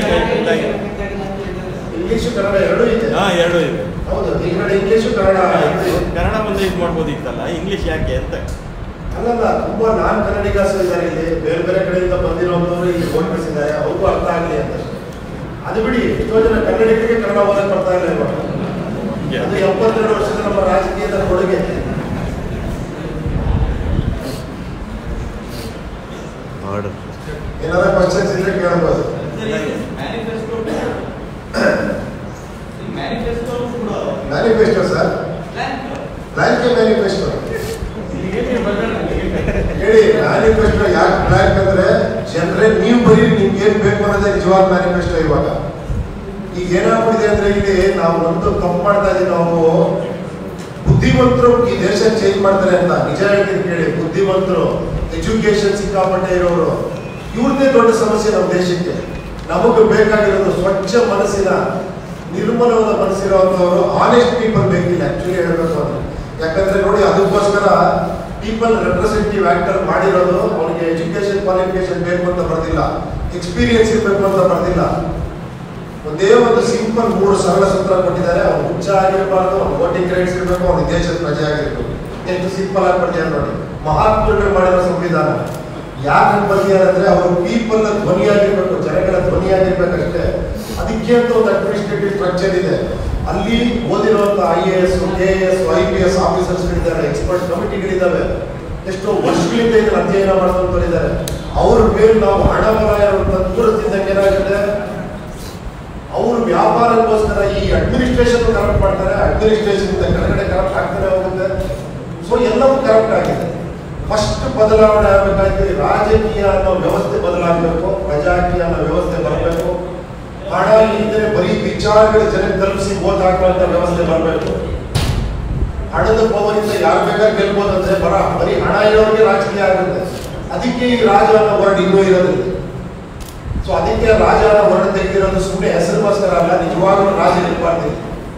ಇಂಗ್ಲೀಷು ಕನ್ನಡ ಎರಡೂ ಇದೆ. ಎರಡೂ ಇದೆ. ಹೌದು, ಈ ಕಡೆ ಇಂಗ್ಲೀಷು ಕನ್ನಡ ಒಂದು ಇದು ಮಾಡ್ಬೋದಿತ್ತಲ್ಲ, ಇಂಗ್ಲೀಷ್ ಯಾಕೆ ಅಂತ. ಅಲ್ಲಲ್ಲ, ತುಂಬಾ ನಾನ್ ಕನ್ನಡಿಗಾಸು ಇದ್ದಾರೆ ಇಲ್ಲಿ. ಬೇರೆ ಬೇರೆ ಕಡೆಯಿಂದ ಬಂದಿರೋಂಥವ್ರು ಇಲ್ಲಿ ಓಟ್ ಕಳಿಸಿದ್ದಾರೆ, ಅವ್ರಿಗೂ ಅರ್ಥ ಆಗಲಿ ಅಂತ. ಅದು ಬಿಡಿ, ಎಷ್ಟೋ ಜನ ಕನ್ನಡಿಗರಿಗೆ ಕನ್ನಡ ಓದಕ್ಕೆ ಬರ್ತಾ ಇಲ್ಲ ಇವಾಗ. ಅದು 72 ವರ್ಷದ ನಮ್ಮ ರಾಜಕೀಯದ ಕೊಡುಗೆ. ಏನಾದ್ರು ಕ್ವಶನ್ಸ್ ಇದ್ರೆ ಕೇಳಬಹುದು. ಮ್ಯಾನಿಫೆಸ್ಟೋ ಸರ್, ಬ್ಲ್ಯಾಂಕ್ ಮ್ಯಾನಿಫೆಸ್ಟೋ ಹೇಳಿ. ಮ್ಯಾನಿಫೆಸ್ಟೋ ಯಾಕೆ ಬ್ಲ್ಯಾಂಕ್ ಅಂದ್ರೆ ಜನರೇ ನೀವು ಬರೀ ನಿಮ್ಗೆ ಏನ್ ಬೇಕು ಅನ್ನೋದೇ ನಿಜವಾದ ಮ್ಯಾನಿಫೆಸ್ಟೋ. ಇವಾಗ ಈಗ ಏನಾಗ್ಬಿಟ್ಟಿದೆ ಅಂದ್ರೆ ಇಲ್ಲಿ ನಾವು ಒಂದು ತಪ್ಪು ಮಾಡ್ತಾ ಇದೀವಿ. ನಾವು ಬುದ್ಧಿವಂತರು ಈ ದೇಶ ಚೇಂಜ್ ಮಾಡ್ತಾರೆ ಅಂತ ನಿಜ ಹೇಳ್ತೀನಿ ಕೇಳಿ. ಬುದ್ಧಿವಂತರು, ಎಜುಕೇಶನ್ ಸಿಕ್ಕಾಪಟ್ಟೆ ಇರೋರು, ಇವ್ರದ್ದೇ ದೊಡ್ಡ ಸಮಸ್ಯೆ ನಮ್ಮ ದೇಶಕ್ಕೆ. ನಮಗೆ ಬೇಕಾಗಿರೋದು ಸ್ವಚ್ಛ ಮನಸ್ಸಿನ, ನಿರ್ಮಲವಾದ ಮನಸ್ಸಿರುವಂತವರು, ಆನೆಸ್ಟ್ ಪೀಪಲ್ ಬೇಕಿಲ್ಲ ಆಕ್ಚುಲಿ ಹೇಳ್ಬೇಕು ಅಂದ್ರೆ. ಯಾಕಂದ್ರೆ ನೋಡಿ, ಅದಕ್ಕೋಸ್ಕರ ಪೀಪಲ್ ರೆಪ್ರೆಸೆಂಟೇಟಿವ್ ಆಕ್ಟರ್ ಮಾಡಿರೋದು. ಅವನಿಗೆ ಎಜುಕೇಶನ್ ಕ್ವಾಲಿಫಿಕೇಶನ್ ಬೇಕು ಅಂತ ಬರ್ದಿಲ್ಲ, ಎಕ್ಸ್ಪೀರಿಯನ್ಸ್ ಇರಬೇಕು ಅಂತ ಬರ್ದಿಲ್ಲ. ಒಂದೇ ಒಂದು ಸಿಂಪಲ್ 3 ಸರಳ ಸೂತ್ರ ಕೊಟ್ಟಿದ್ದಾರೆ. ಅವ್ನು ಹುಚ್ಚ ಆಗಿರಬಾರ್ದು, ಅವ್ನು ವೋಟಿಂಗ್ ರೈಟ್ಸ್ ಇರಬೇಕು, ಅವ್ನಿಗೆ ದೇಶದ ಪ್ರಜೆ ಆಗಿರ್ಬೇಕು. ಎಷ್ಟು ಸಿಂಪಲ್ ಆಗಿ ಬರ್ದಿದ್ದಾರೆ ನೋಡಿ. ಮಹಾತ್ಮಗಳು ಮಾಡಿರೋ ಸಂವಿಧಾನ ಯಾಕೆ ಬರ್ದಿದ್ದಾರೆ ಅಂದ್ರೆ ಅವರು ಪೀಪಲ್ ಧ್ವನಿಯಾಗಿರ್ಬೇಕು, ಜನಗಳ ಧ್ವನಿಯಾಗಿರ್ಬೇಕಷ್ಟೇ. ಅದಕ್ಕೆ ಅಂತ ಒಂದು ಅಡ್ಮಿನಿಸ್ಟ್ರೇಟಿವ್ ಸ್ಟ್ರಕ್ಚರ್ ಇದೆ. ಅಲ್ಲಿ ಓದಿರುವಂತ IAS, KAS, IPS ಆಫೀಸರ್ಸ್ಗಳಿದ್ದಾರೆ, ಎಕ್ಸ್ಪರ್ಟ್ ಕಮಿಟಿಗಳಿದ್ದಾವೆ. ಎಷ್ಟೋ ವರ್ಷಗಳಿಂದ ಇದನ್ನು ಅಧ್ಯಯನ ಮಾಡ್ಕೊಂಡಿದ್ದಾರೆ. ಅವ್ರ ಮೇಲೆ ನಾವು ಹಣ ಬರ ಇರುವಂತ ದೂರದಿಂದ ಏನಾಗುತ್ತೆ, ಅವರು ವ್ಯಾಪಾರಕ್ಕೋಸ್ಕರ ಈ ಅಡ್ಮಿನಿಸ್ಟ್ರೇಷನ್ ಕರಪ್ಟ್ ಮಾಡ್ತಾರೆ. ಅಡ್ಮಿನಿಸ್ಟ್ರೇಷನ್ ಇಂದ ಕೆಳಗಡೆ ಕರಪ್ಟ್ ಆಗ್ತಾನೆ ಹೋಗುತ್ತೆ. ಸೊ ಎಲ್ಲವೂ ಕರಪ್ಟ್ ಆಗಿದೆ. ಫಸ್ಟ್ ಬದಲಾವಣೆ ಆಗಬೇಕಾಗಿ ರಾಜಕೀಯ ಅನ್ನೋ ವ್ಯವಸ್ಥೆ ಬದಲಾಗಬೇಕು, ಪ್ರಜಾಕೀಯ ಅನ್ನೋ ವ್ಯವಸ್ಥೆ ಬರಬೇಕು. ಹಣ ಇದ್ದರೆ ಬರೀ ವಿಚಾರಗಳು ಜನಕ್ಕೆ ತಲುಪಿಸಿ ಓಟ್ ಹಾಕುವಂತ ವ್ಯವಸ್ಥೆ ಬರಬೇಕು. ಹಣದ ಪವರಿಂದ ಯಾರು ಬೇಕಾದ್ರೆ ಗೆಲ್ಬೋದು ಅಂದ್ರೆ ಬರೀ ಹಣ ಇರೋರಿಗೆ ರಾಜಕೀಯ ಆಗುತ್ತೆ. ಅದಕ್ಕೆ ಈ ರಾಜ ಅನ್ನೋ ವರ್ಡ್ ಇನ್ನೂ ಇರೋದಿಲ್ಲ. ಸೊ ಅದಕ್ಕೆ ರಾಜ ಅನ್ನೋ ವರ್ಡ್ ತೆಗೆದಿರೋದು ಸುಮ್ಮನೆ ಹೆಸರಿಗೋಸ್ಕರ ಅಲ್ಲ, ನಿಜವಾಗ್ಲೂ ರಾಜ ಇರಬಾರ್ದು.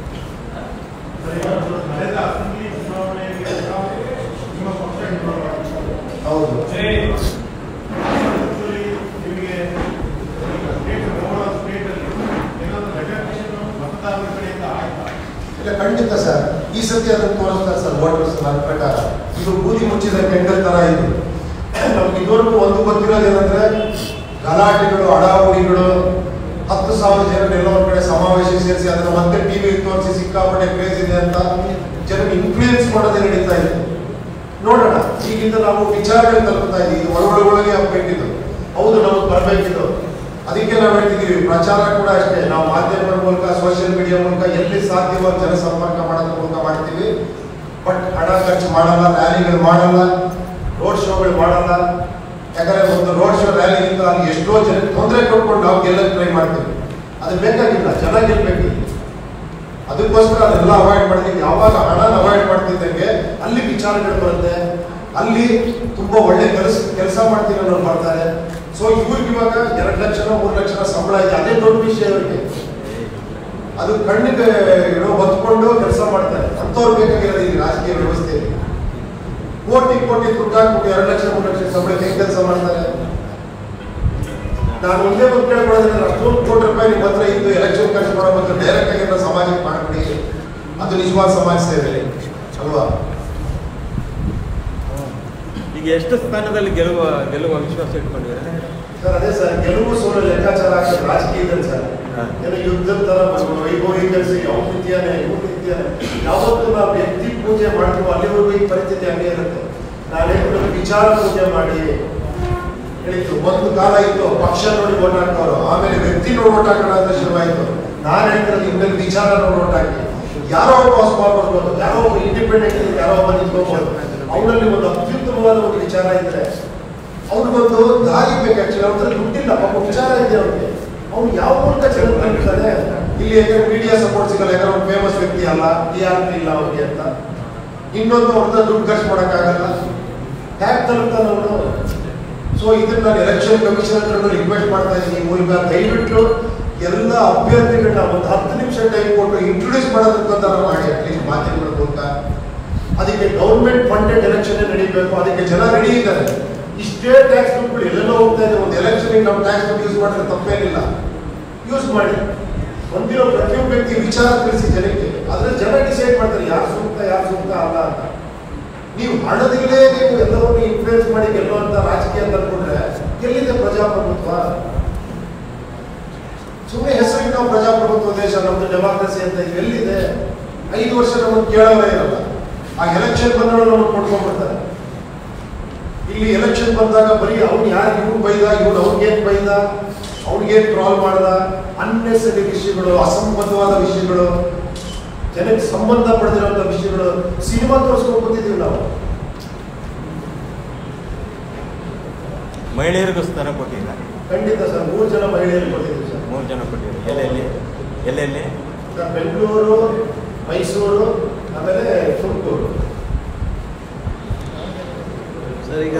ಹೌದು, ಇಲ್ಲ ಖಂಡಿತ ಸರ್. ಈ ಸತಿ ಅದನ್ನು ತೋರಿಸ್ತಾರೆ ಸರ್ ವೋಟರ್ಸ್. ನನ್ನ ಪ್ರಕಾರ ಇದು ಬೂದಿ ಮುಚ್ಚಿದ ಕೆಂಡಲ್ ತರ ಇದೆ. ನಮ್ಗೆ ಇದುವರೆಗೂ ಒಂದು ಗೊತ್ತಿರೋದೇನಂದ್ರೆ ಗಲಾಟೆಗಳು, ಅಡಾವಡಿಗಳು, 10,000 ಜನರೆಲ್ಲ ಒಂದ್ ಕಡೆ ಸಮಾವೇಶ ಸೇರಿಸಿ ಅದನ್ನ ಮತ್ತೆ ಟಿವಿ ತೋರಿಸಿ ಸಿಕ್ಕಾಪಟ್ಟೆ ಕ್ರೇಜ್ ಇದೆ ಅಂತ ಜನರು ಇನ್ಫ್ಲೂಯೆನ್ಸ್ ಮಾಡೋದೇ ನಡೀತಾ ಇದೆ. ನೋಡೋಣ, ಈಗಿಂದ ನಾವು ವಿಚಾರಗಳು ತಲುಪ್ತಾ ಇದ್ದೀವಿ. ಒಳಗೊಳಗೆ ಅಪ್ಪಿಟ್ಟಿದ್ದು ಹೌದು, ನಮಗೆ ಬರಬೇಕಿದ್ದು. ಅದಕ್ಕೆ ನಾವು ಹೇಳ್ತಿದ್ದೀವಿ, ಪ್ರಚಾರ ಕೂಡ ಅಷ್ಟೇ. ನಾವು ಮಾಧ್ಯಮಗಳ ಮೂಲಕ, ಸೋಷಿಯಲ್ ಮೀಡಿಯಾ ಮೂಲಕ ಎಲ್ಲಿ ಸಾಧ್ಯವೋ ಜನಸಂಪರ್ಕ ಮಾಡೋದ್ರ ಮೂಲಕ ಮಾಡ್ತೀವಿ. ಬಟ್ ಹಣ ಖರ್ಚು ಮಾಡಲ್ಲ, ರ್ಯಾಲಿಗಳು ಮಾಡಲ್ಲ, ರೋಡ್ ಶೋಗಳು ಮಾಡಲ್ಲ. ಯಾಕಂದ್ರೆ ಒಂದು ರೋಡ್ ಶೋ ರ್ಯಾಲಿಗಿಂತ ಅಲ್ಲಿ ಎಷ್ಟೋ ಜನ ತೊಂದರೆ ಕೊಟ್ಕೊಂಡು ನಾವು ಗೆಲ್ಲಕ್ಕೆ ಟ್ರೈ ಮಾಡ್ತೀವಿ. ಅದು ಬೇಕಾಗಿಲ್ಲ, ಜನ ಗೆಲ್ಬೇಕು. ಅದಕ್ಕೋಸ್ಕರ ಅದೆಲ್ಲ ಅವಾಯ್ಡ್ ಮಾಡ್ತೀವಿ. ಯಾವಾಗ ಹಣ ಅವಾಯ್ಡ್ ಮಾಡ್ತಿದ್ದಂಗೆ ಅಲ್ಲಿ ವಿಚಾರಗಳು ಬರುತ್ತೆ, ಅಲ್ಲಿ ತುಂಬಾ ಒಳ್ಳೆ ಕೆಲಸ ಮಾಡ್ತೀವಿ ಅನ್ನೋರು ಬರ್ತಾರೆ. ಸೊ ಇವ್ರಿಗೆ ಇವಾಗ 2 ಲಕ್ಷ 3 ಲಕ್ಷ ಸಂಬಳ ಇದೆ, ಅದೇ ದೊಡ್ಡ ವಿಷಯ ಅವರಿಗೆ. ಅದು ಕಣ್ಣಿಗೆ ಹೊತ್ಕೊಂಡು ಕೆಲಸ ಮಾಡ್ತಾರೆ. ಅಂಥವ್ರು ಬೇಕಾಗಿರೋದು ಈ ರಾಜಕೀಯ ವ್ಯವಸ್ಥೆಯಲ್ಲಿ. ಕೋಟಿ ದುಡ್ಡು ಹಾಕ್ಬಿಟ್ಟು 2 ಲಕ್ಷ 3 ಲಕ್ಷ ಸಂಬಳಕ್ಕೆ ಹೆಂಗ್ ಕೆಲಸ ಮಾಡ್ತಾರೆ? ನಾನು ಒಂದೇ ಒಂದು ಕೇಳ್ಕೊಳ್ಳೋದ್ರೆ, ಅಷ್ಟೊಂದು ಕೋಟಿ ರೂಪಾಯಿ ನಿಮ್ಮ ಹತ್ರ ಇದ್ದು ಎಲೆಕ್ಷನ್ ಖರ್ಚು ಮಾಡೋ ಬಂದ್ರೆ ಡೈರೆಕ್ಟ್ ಆಗಿ ಸಮಾಜಕ್ಕೆ ಮಾಡ್ಬಿಡಿ. ಅದು ನಿಜವಾದ ಸಮಾಜ ಸೇವೆ ಅಲ್ವಾ? ಈಗ ಎಷ್ಟು ಸ್ಥಾನದಲ್ಲಿ ಗೆಲ್ಲುವ ವಿಶ್ವಾಸ ಇಟ್ಕೊಂಡಿದ್ದಾರೆ ಸರ್? ಅದೇ ಸರ್, ಗೆಲುವು ಸೋಲು ಲೆಕ್ಕಾಚಾರ ಹಾಕಿ ರಾಜಕೀಯದಲ್ಲಿ ಸರ್ ಏನೋ ಯುದ್ಧದ ತರ ವೈಭವೀಕರಿಸಿ ಅವ್ನು ನಿಂತಿಯಾನೆ ಇವ್ನು ನಿಂತಿಯಾನೆ. ಯಾವತ್ತು ನಾವು ವ್ಯಕ್ತಿ ಪೂಜೆ ಮಾಡ್ತೀವೋ ಅಲ್ಲಿವರೆಗೂ ಈ ಪರಿಸ್ಥಿತಿ ಹಂಗೆ ಇರುತ್ತೆ. ನಾನೇನು ವಿಚಾರ ಪೂಜೆ ಮಾಡಿ ಹೇಳಿದ್ದು. ಒಂದು ಕಾಲ ಇತ್ತು ಪಕ್ಷ ನೋಡಿ ಓಟ್ ಹಾಕೋರು, ಆಮೇಲೆ ವ್ಯಕ್ತಿ ನೋಡಿ ಓಟ್ ಹಾಕೋಣ ಅಂತ ಶುರುವಾಯಿತು. ನಾನು ಹೇಳ್ತಿರೋದು ಇನ್ಮೇಲೆ ವಿಚಾರ ನೋಡಿ ಓಟ್ ಹಾಕಿ. ಯಾರೋ ಒಬ್ಬ ಪಾಸ್ ಮಾಡ್ಬೋದು, ಯಾರೋ ಒಬ್ಬ ಇಂಡಿಪೆಂಡೆಂಟ್ ಇದ್ರೆ ಯಾರೋ ಒಬ್ಬ ನಿಂತ್ಕೋಬಹುದು. ಅವರಲ್ಲಿ ಒಂದು ಅತ್ಯುತ್ತಮವಾದ ಒಂದು ವಿಚಾರ ಇದ್ರೆ ಅವ್ರಿಗೊಂದು ದಾರಿ ಬೇಕು. ಆಕ್ಚುಲಿ ಅವ್ರ ದುಡ್ಡಿಲ್ಲ, ಪಾಪ ವಿಚಾರ ಇದೆ ಅವ್ರಿಗೆ. ಅವ್ನು ಯಾವ ಮೂಲಕ ಚೆನ್ನಾಗಿರ್ತಾರೆ. ಇಲ್ಲಿ ಯಾಕಂದ್ರೆ ಮೀಡಿಯಾ ಸಪೋರ್ಟ್ ಸಿಗಲ್ಲ, ಯಾಕಂದ್ರೆ ಅವ್ನು ಫೇಮಸ್ ವ್ಯಕ್ತಿ ಅಲ್ಲ, TRP ಇಲ್ಲ ಅವ್ರಿಗೆ ಅಂತ. ಇನ್ನೊಂದು ಅವ್ರನ್ನ ದುಡ್ಡು ಖರ್ಚು ಮಾಡೋಕ್ಕಾಗಲ್ಲ, ಟ್ಯಾಕ್ ತಲುಪ್ತಾನೆ ಅವನು. ಸೊ ಇದನ್ನ ನಾನು ಎಲೆಕ್ಷನ್ ಕಮಿಷನ್ ಹತ್ರ ರಿಕ್ವೆಸ್ಟ್ ಮಾಡ್ತಾ ಇದ್ದೀನಿ. ಈ ಮೂಲಕ ದಯವಿಟ್ಟು ಎಲ್ಲ ಅಭ್ಯರ್ಥಿಗಳನ್ನ ಒಂದು 10 ನಿಮಿಷ ಟೈಮ್ ಕೊಟ್ಟು ಇಂಟ್ರೊಡ್ಯೂಸ್ ಮಾಡೋದಕ್ಕಂತ ಮಾಡಿ, ಅಟ್ಲೀಸ್ಟ್ ಮಾಧ್ಯಮಗಳ ಮೂಲಕ. ಅದಕ್ಕೆ ಗೌರ್ಮೆಂಟ್ ಫಂಡೆಡ್ ಎಲೆಕ್ಷನ್ ನಡೀಬೇಕು. ಅದಕ್ಕೆ ಜನ ರೆಡಿ ಇದ್ದಾರೆ. ಇಷ್ಟೇ ಟ್ಯಾಕ್ಸ್ ದುಡ್ಡು ಎಲ್ಲೆಲ್ಲ ಹೋಗ್ತಾ ಇದೆ. ಒಂದು ಎಲೆಕ್ಷನ್ ನಾವು ಟ್ಯಾಕ್ಸ್ ದುಡ್ಡು ಯೂಸ್ ಮಾಡಿದ್ರೆ ತಪ್ಪೇನಿಲ್ಲ, ಯೂಸ್ ಮಾಡಿ. ಒಂದಿರೋ ಪ್ರತಿಯೊಬ್ಬ ವ್ಯಕ್ತಿ ವಿಚಾರ ತಿಳಿಸಿ ಜನಕ್ಕೆ. ಆದ್ರೆ ಜನ ಡಿಸೈಡ್ ಮಾಡ್ತಾರೆ ಯಾರು ಸೂಕ್ತ ಅಲ್ಲ ಅಂತ. ನೀವು ಹಣದಲ್ಲೇ ನೀವು ಎಲ್ಲವನ್ನು ಇನ್ಫ್ಲೂಯೆನ್ಸ್ ಮಾಡಿ ಗೆಲ್ಲುವಂತ ರಾಜಕೀಯ ತಂದ್ಕೊಂಡ್ರೆ ಎಲ್ಲಿದೆ ಪ್ರಜಾಪ್ರಭುತ್ವ? ಸುಮ್ಮನೆ ಹೆಸರಿಗೆ ನಾವು ಪ್ರಜಾಪ್ರಭುತ್ವ ದೇಶ, ನಮ್ದು ಡೆಮಾಕ್ರಸಿ ಅಂತ ಎಲ್ಲಿದೆ? 5 ವರ್ಷ ನಮ್ಮನ್ನು ಕೇಳೋರೇ ಇರಲ್ಲ. ಆ ಎಲೆಕ್ಷನ್ ಬಂದವರು ನಮ್ಮನ್ನು ಕೊಡ್ಕೊಂಡ್ಬಿಡ್ತಾರೆ. ಇಲ್ಲಿ ಎಲೆಕ್ಷನ್ ಬಂದಾಗ ಬರೀ ಅವ್ನು ಯಾರು ಇವ್ನು ಬೈದ, ಇವ್ನು ಅವ್ನಿಗೇನು ಬೈದ, ಅವ್ನಿಗೇನು ಟ್ರಾಲ್ ಮಾಡ್ದ, ಅನ್ನೆಸರಿ ವಿಷಯಗಳು, ಅಸಂಬದ್ಧವಾದ ವಿಷಯಗಳು. ಜನಕ್ಕೆ ಸಂಬಂಧ ಪಡೆದಿರುವಂಥ ವಿಷಯಗಳು ಸಿನಿಮಾ ತೋರಿಸ್ಕೊಂಡು ಕೂತಿದ್ದೀವಿ ನಾವು. ಮಹಿಳೆಯರಿಗೂ ಸ್ಥಾನ ಕೊಟ್ಟಿಲ್ಲ. ಖಂಡಿತ ಸರ್, 3 ಜನ ಮಹಿಳೆಯರು ಕೊಟ್ಟಿದ್ದೀವಿ ಸರ್. 3 ಜನ ಕೊಟ್ಟಿದ್ದೀವಿ. ಎಲ್ಲೆಲ್ಲಿ ಸರ್? ಬೆಂಗಳೂರು, ಮೈಸೂರು, ಆಮೇಲೆ ತುಮಕೂರು. ಸರ್ ಈಗ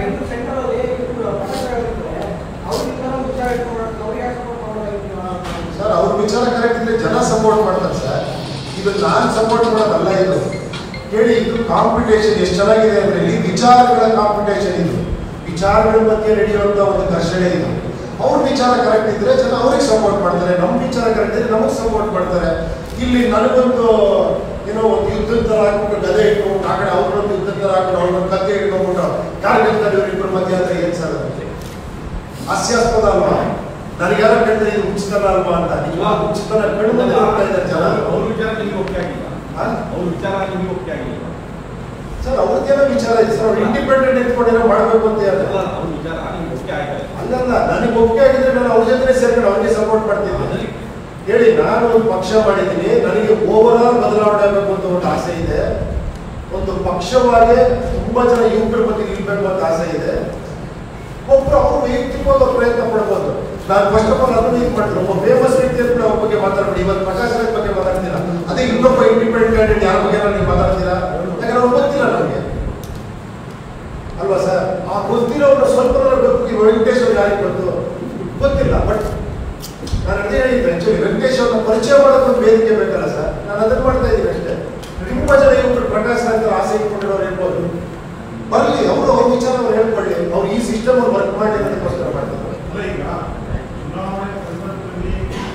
ಸರ್ ಅವ್ರ ವಿಚಾರ ಕರೆಕ್ಟ್ ಇದ್ರೆ ಜನ ಸಪೋರ್ಟ್ ಮಾಡ್ತಾರೆ ಸರ್. ಇದು ನಾನು ಸಪೋರ್ಟ್ ಮಾಡೋದಲ್ಲ. ಇದು ಹೇಳಿ, ಇದು ಕಾಂಪಿಟೇಷನ್ ಎಷ್ಟು ಚೆನ್ನಾಗಿದೆ ಅಂದ್ರೆ ಇಲ್ಲಿ ವಿಚಾರಗಳ ಕಾಂಪಿಟೇಷನ್. ಇದು ವಿಚಾರಗಳ ಬಗ್ಗೆ ನಡೆಯುವಂತ ಒಂದು ಘರ್ಷಣೆ. ಇದು ಅವ್ರ ವಿಚಾರ ಕರೆಕ್ಟ್ ಇದ್ರೆ ಜನ ಅವ್ರಿಗೆ ಸಪೋರ್ಟ್ ಮಾಡ್ತಾರೆ, ನಮ್ಮ ವಿಚಾರ ಕರೆಕ್ಟ್ ಇದ್ರೆ ನಮಗೆ ಸಪೋರ್ಟ್ ಮಾಡ್ತಾರೆ. ಇಲ್ಲಿ ನನಗೊಂದು ಏನೋ ಒಂದು ಯುದ್ಧದ ತರ ಹಾಕ್ಬಿಟ್ಟು ಗದೆ ಇಟ್ಕೊಂಡು ಆ ಕಡೆ ಅವ್ರನ್ನೊಂದು ಯುದ್ಧದ ತರ ಹಾಕೊಂಡು ಅವ್ರನ್ನ ಕತ್ತೆ ಇಟ್ಕೊಂಡ್ಬಿಟ್ಟು ಯಾರು ಗೆಲ್ತಾರೆ ಇವರಿಬ್ಬರ ಮಧ್ಯೆ ಅಂದ್ರೆ ಏನ್ ಸರ್? ಹಾಸ್ಯಾಸ್ಪದ ಅಲ್ವಾ? ನನಗೆ ಯಾರು ಕೇಳಿದ್ರೆ ಇದು ಉಚಿತನ ಅಲ್ವಾ ಅಂತ. ನಿಜವಾಗ ಉಚಿತನ ಕಡಿಮೆ ಹೋಗ್ತಾ ಇದ್ದಾರೆ ಜನ. ಅವ್ರ ವಿಚಾರ ನಿಮ್ಗೆ ಒಪ್ಪಿಗೆ ಆಗಿಲ್ಲ. ಅವ್ರ ವಿಚಾರ ನಿಮ್ಗೆ ಒಪ್ಪಿಗೆ ಆಗಿಲ್ಲ ಸರ್. ಅವ್ರದ್ದೇನೋ ವಿಚಾರ ಇದೆ ಸರ್. ಅವ್ರು ಇಂಡಿಪೆಂಡೆಂಟ್ ಇಟ್ಕೊಂಡೇನೋ ಮಾಡಬೇಕು ಅಂತ ಹೇಳಿ. ಅವ್ರ ವಿಚಾರ ನಿಮ್ಗೆ ಒಪ್ಪಿಗೆ ಆಗಿಲ್ಲ. ಅಲ್ಲಲ್ಲ, ನನಗೆ ಒಪ್ಪಿಗೆ ಆಗಿದ್ರೆ ನಾನು ಅವ್ರ ಜೊತೆ ಸೇರ್ಕೊಂಡು ಅವ್ರಿಗೆ ಸಪೋರ್ಟ್ ಮಾಡ್ತಿದ್ದೆ. ಹೇಳಿ, ನಾನು ಒಂದು ಪಕ್ಷ ಮಾಡಿದ್ದೀನಿ, ನನಗೆ ಓವರ್ ಆಲ್ ಬದಲಾವಣೆ ಆಗಬೇಕು ಅಂತ ಒಂದು ಆಸೆ ಇದೆ. ಒಂದು ಪಕ್ಷವಾಗಿ ತುಂಬಾ ಜನ ಯುವಕರ ಬಗ್ಗೆ ನಿಲ್ಬೇಕು ಅಂತ ಆಸೆ ಇದೆ. ಒಬ್ರು ಅವರು ವೈಯಕ್ತಿಕವಾಗಿ ಪ್ರಯತ್ನ ಪಡ್ಬೋದು. ನಾನು ಫಸ್ಟ್ ಆಫ್ ಆಲ್ ಅದನ್ನ ಇದು ಮಾಡ್ತೀನಿ. ಒಬ್ಬ ಫೇಮಸ್ ವ್ಯಕ್ತಿ ಅಂತ ಅವ್ರ ಬಗ್ಗೆ ಮಾತಾಡ್ಬಿಡಿ. ಇವತ್ತು ಪ್ರಕಾಶ್ ರಾಜ್ ಬಗ್ಗೆ ಮಾತಾಡ್ತೀರಾ, ಅದೇ ಇನ್ನೊಬ್ಬ ಇಂಡಿಪೆಂಡೆಂಟ್ ಕ್ಯಾಂಡಿಡೇಟ್ ಯಾರ ಬಗ್ಗೆ ನೀವು ಮಾತಾಡ್ತೀರಾ? ಯಾಕಂದ್ರೆ ಅವ್ರು ಗೊತ್ತಿಲ್ಲ ನಮಗೆ ಅಲ್ವಾ ಸರ್? ಆ ಗೊತ್ತಿರೋರು ಸ್ವಲ್ಪ ಗೊತ್ತಿ. ವೆಂಕಟೇಶ್ ಅವ್ರು ಯಾರಿಗೆ ಗೊತ್ತಿಲ್ಲ. ಬಟ್ ನಾನು ಅದೇ ಹೇಳಿದ್ದೆ, ಆಕ್ಚುಲಿ ವೆಂಕಟೇಶ್ ಅವ್ರನ್ನ ಪರಿಚಯ ಮಾಡೋದೊಂದು ವೇದಿಕೆ ಬೇಕಲ್ಲ ಸರ್. ನಾನು ಅದನ್ನ ಮಾಡ್ತಾ ಇದ್ದೀನಿ ಅಷ್ಟೇ. ತುಂಬಾ ಜನ ಯುವಕರು ಪ್ರಕಾಶ್ ರಾಜ್ ಆಸೆ ಇಟ್ಕೊಂಡಿರೋರು ಇರ್ಬೋದು, ಬರಲಿ, ಅವರು ಅವ್ರ ವಿಚಾರ ಅವ್ರು ಹೇಳ್ಕೊಳ್ಳಿ. ಅವ್ರು ಈ ಸಿಸ್ಟಮ್ ಅವ್ರು ವರ್ಕ್ ಮಾಡಿ ಅದಕ್ಕೋಸ್ಕರ ಮಾಡ್ತಾರೆ. ಈಗ ಚುನಾವಣೆ ಸಂದರ್ಭದಲ್ಲಿ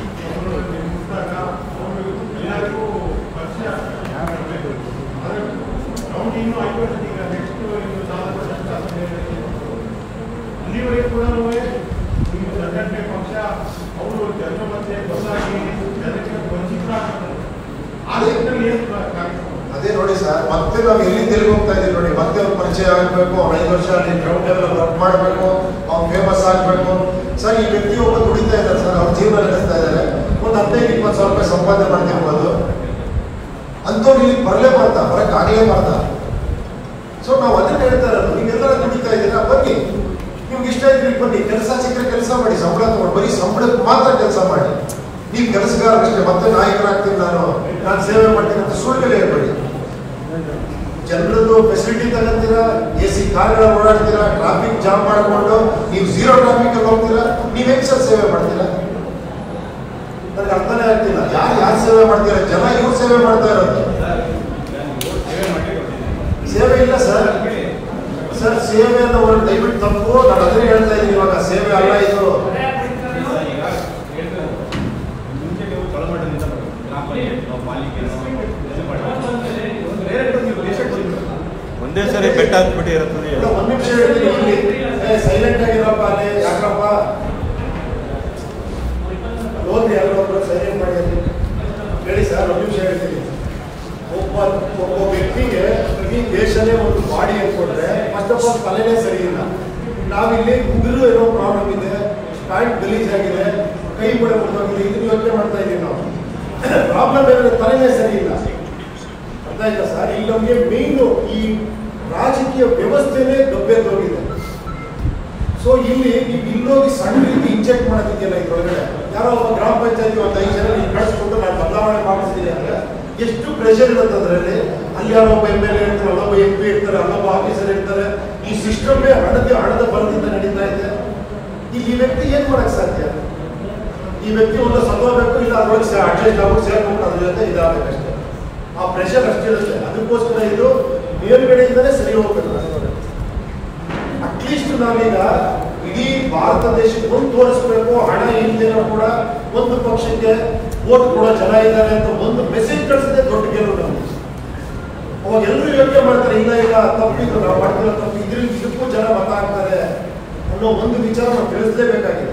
ಎಲ್ಲರಿಗೂ ಪರಿಚಯ ಆಗಬೇಕು. ನಾವು ಇನ್ನೂ 5 ವರ್ಷ, ಈಗ ನೆಕ್ಸ್ಟ್ 4 ವರ್ಷ ಅಲ್ಲಿವರೆಗೆ ಕೂಡ ನಿಮ್ಮ ಸಂಘಟನೆ ಪಕ್ಷ ಅವರು ಜನರ ಮಧ್ಯೆ ಬದಲಾಗಿ ಜನಕ್ಕೆ ವಂಚಿತರಾಗ್ತಾರೆ. ಆ ನಿಟ್ಟಿನಲ್ಲಿ ಏನು ಅದೇ ನೋಡಿ ಸರ್, ಮತ್ತೆ ನಾವು ಎಲ್ಲಿಂದ ಎಲ್ಲಿಗೆ ಹೋಗ್ತಾ ಇದೀವಿ ನೋಡಿ. ಮತ್ತೆ ಅವ್ರು ಪರಿಚಯ ಆಗಬೇಕು, ಅವ್ರು 5 ವರ್ಷ ಅಲ್ಲಿ ಗ್ರೌಂಡ್ ಲೆವೆಲ್ ವರ್ಕ್ ಮಾಡಬೇಕು, ಅವ್ರು ಫೇಮಸ್ ಆಗಬೇಕು. ಸರ್, ಈ ವ್ಯಕ್ತಿ ಒಬ್ಬ ದುಡಿತಾ ಇದ್ದಾರೆ ಸರ್, ಅವ್ರ ಜೀವನ ನಡೆಸ್ತಾ ಇದ್ದಾರೆ, ಒಂದು 15-20 ಸಾವಿರ ರೂಪಾಯಿ ಸಂಪಾದನೆ ಮಾಡ್ತಿರ್ಬೋದು. ಅಂಥವ್ರು ಇಲ್ಲಿ ಬರಲೇಬಾರ್ದ, ಬರೋಕ್ಕಾಗಲೇಬಾರ್ದ. ಸೊ ನಾವು ಅದನ್ನ ಹೇಳ್ತಾ ಇರೋದು, ನೀವೆಲ್ಲರ ದುಡಿತಾ ಇದ್ದೀರಾ, ಬನ್ನಿ, ನಿಮ್ಗೆ ಇಷ್ಟ ಇದ್ರೆ ಬನ್ನಿ, ಕೆಲಸ ಸಿಕ್ಕರೆ ಕೆಲಸ ಮಾಡಿ, ಸಂಬಳ ತಗೊಂಡು ಬರೀ ಸಂಬಳಕ್ಕೆ ಮಾತ್ರ ಕೆಲಸ ಮಾಡಿ. ನೀವು ಕೆಲಸಗಾರರಷ್ಟೇ, ಮತ್ತೆ ನಾಯಕರಾಗ್ತೀನಿ ನಾನು ಸೇವೆ ಮಾಡ್ತೀನಿ ಅಂತ ಸುಳ್ಳು ಹೇಳ್ಬೇಡಿ. ಜನರದ್ದು ಫೆಸಿಲಿಟಿ ತಗೊಂತೀರಾ, AC ಕಾರ್ಗಳ ಓಡಾಡ್ತೀರಾ, ಟ್ರಾಫಿಕ್ ಜಾಮ್ ಮಾಡಿಕೊಂಡು ನೀವು 0 ಟ್ರಾಫಿಕ್ ಅಲ್ಲಿ ಹೋಗ್ತೀರಾ, ನೀವು ಹೆಂಗ್ ಸರ್ ಸೇವೆ ಮಾಡ್ತೀರಾ? ನನಗೆ ಅರ್ಥನೇ ಆಗ್ತಿಲ್ಲ. ಯಾರು ಸೇವೆ ಮಾಡ್ತೀರಾ? ಜನ ಇವ್ರು ಸೇವೆ ಮಾಡ್ತಾ ಇರೋದು. ಸೇವೆ ಇಲ್ಲ ಸರ್. ಸರ್, ಸೇವೆ ಅನ್ನೋ ಒಂದು ದಯವಿಟ್ಟು ತಪ್ಪು. ನಾನು ಅದನ್ನೇ ಹೇಳ್ತಾ ಇದ್ದೀನಿ ಇವಾಗ, ಸೇವೆ ಅಲ್ಲ ಇದು. ಒಂದೇ ಸರಿ ಬೆಟ್ಟ ಹಾಕ್ಬಿಟ್ಟು ಇರುತ್ತದೆ. ಒಂದು ನಿಮಿಷ ಹೇಳ್ತೀನಿ, ಸೈಲೆಂಟ್ ಆಗಿರಪ್ಪ ಅಲ್ಲಿ. ಯಾಕಪ್ಪ ಹೋದ್ರಿ ಯಾರೋ ಸೈಲೆಂಟ್ ಮಾಡಿ ಹೇಳಿ ಸರ್. ಒಂದು ನಿಮಿಷ ಹೇಳ್ತೀನಿ. ಒಬ್ಬ ವ್ಯಕ್ತಿಗೆ ಈ ದೇಶನೇ ಒಂದು ಬಾಡಿ ಅಂದ್ಕೊಂಡ್ರೆ ಫಸ್ಟ್ ಆಫ್ ಆಲ್ ತಲೆನೇ ಸರಿ ಇಲ್ಲ. ನಾವಿಲ್ಲಿ ಉಗುರು ಏನೋ ಪ್ರಾಬ್ಲಮ್ ಇದೆ, ಪ್ಯಾಂಟ್ ಗಲೀಜ್ ಆಗಿದೆ, ಕೈ ಕೂಡ ಮುರಿದೋಗಿದೆ, ಇದನ್ನ ಯೋಚನೆ ಮಾಡ್ತಾ ಇದೀವಿ ನಾವು. ಪ್ರಾಬ್ಲಮ್ ಏನಂದ್ರೆ ತಲೆನೇ ಸರಿ ಇಲ್ಲ. ಅರ್ಥ ಆಯ್ತಾ ಸರ್? ಈಗ ನಮಗೆ ಮೇಯ್ನು ಈ ರಾಜಕೀಯ ವ್ಯವಸ್ಥೆನೇ ಗಬ್ಬೆದ್ದೋಗಿದೆ. ಸೊ ಇಲ್ಲಿ ನೀವು ಇಲ್ಲೋಗಿ ಸಣ್ಣ ರೀತಿ ಇಂಜೆಕ್ಟ್ ಮಾಡೋದಿದೆಯಲ್ಲ ಇದ್ರೊಳಗಡೆ. ಯಾರೋ ಒಬ್ಬ ಗ್ರಾಮ ಪಂಚಾಯತಿ ಒಂದು 5 ಜನ ನೀವು ಕಳಿಸ್ಕೊಂಡು ನಾನು ಬದಲಾವಣೆ ಮಾಡಿಸ್ತೀನಿ ಅಂದ್ರೆ ಎಷ್ಟು ಪ್ರೆಷರ್ ಇರುತ್ತೆ ಅದರಲ್ಲಿ. ಅಲ್ಲಿ ಯಾರೋ ಒಬ್ಬ MLA ಇರ್ತಾರೆ, ಅಲ್ಲೊಬ್ಬ MP ಇರ್ತಾರೆ, ಅಲ್ಲೊಬ್ಬ ಆಫೀಸರ್ ಇರ್ತಾರೆ. ಈ ಸಿಸ್ಟಮೇ ಹಣದ ಬಲದಿಂದ ನಡೀತಾ ಇದೆ. ಈಗ ಈ ವ್ಯಕ್ತಿ ಏನ್ ಮಾಡಕ್ ಸಾಧ್ಯ? ಈ ವ್ಯಕ್ತಿ ಒಂದು ಸತ್ತೋಗ್ಬೇಕು, ಇಲ್ಲ ಅದ್ರೊಳಗೆ ಅಡ್ಜಸ್ಟ್ ಆಗ್ಬಿಟ್ಟು ಸೇರ್ಕೊಂಡು ಅದ್ರ ಜೊತೆ ಇದಾಗಬೇಕಷ್ಟೇ. ಆ ಪ್ರೆಷರ್ ಅಷ್ಟಿರುತ್ತೆ. ಅದಕ್ಕೋಸ್ಕರ ಇದು ಮೇಲ್ಗಡೆಯಿಂದಲೇ ಸರಿ ಹೋಗ್ಬೇಕು. ಅಟ್ಲೀಸ್ಟ್ ನಾವೀಗ ಇಡೀ ಭಾರತ ದೇಶಕ್ಕೆ ಒಂದು ತೋರಿಸ್ಬೇಕು, ಹಣ ಇಲ್ದೇನೋ ಕೂಡ ಒಂದು ಪಕ್ಷಕ್ಕೆ ವೋಟ್ ಕೊಡೋ ಜನ ಇದ್ದಾರೆ ಅಂತ ಒಂದು ಮೆಸೇಜ್ ಕಳಿಸಿದ್ರೆ ದೊಡ್ಡ ಗೆಲುವು ನಾವು. ಅವಾಗ ಎಲ್ಲರೂ ಯೋಚನೆ ಮಾಡ್ತಾರೆ, ಇಲ್ಲ ತಪ್ಪಿದ್ದು ನಾವು ಮಾಡ್ತಿರೋ ತಪ್ಪು, ಇದಕ್ಕೂ ಜನ ಮತ ಹಾಕ್ತಾರೆ ಅನ್ನೋ ಒಂದು ವಿಚಾರ ನಾವು ತಿಳಿಸಲೇಬೇಕಾಗಿದೆ.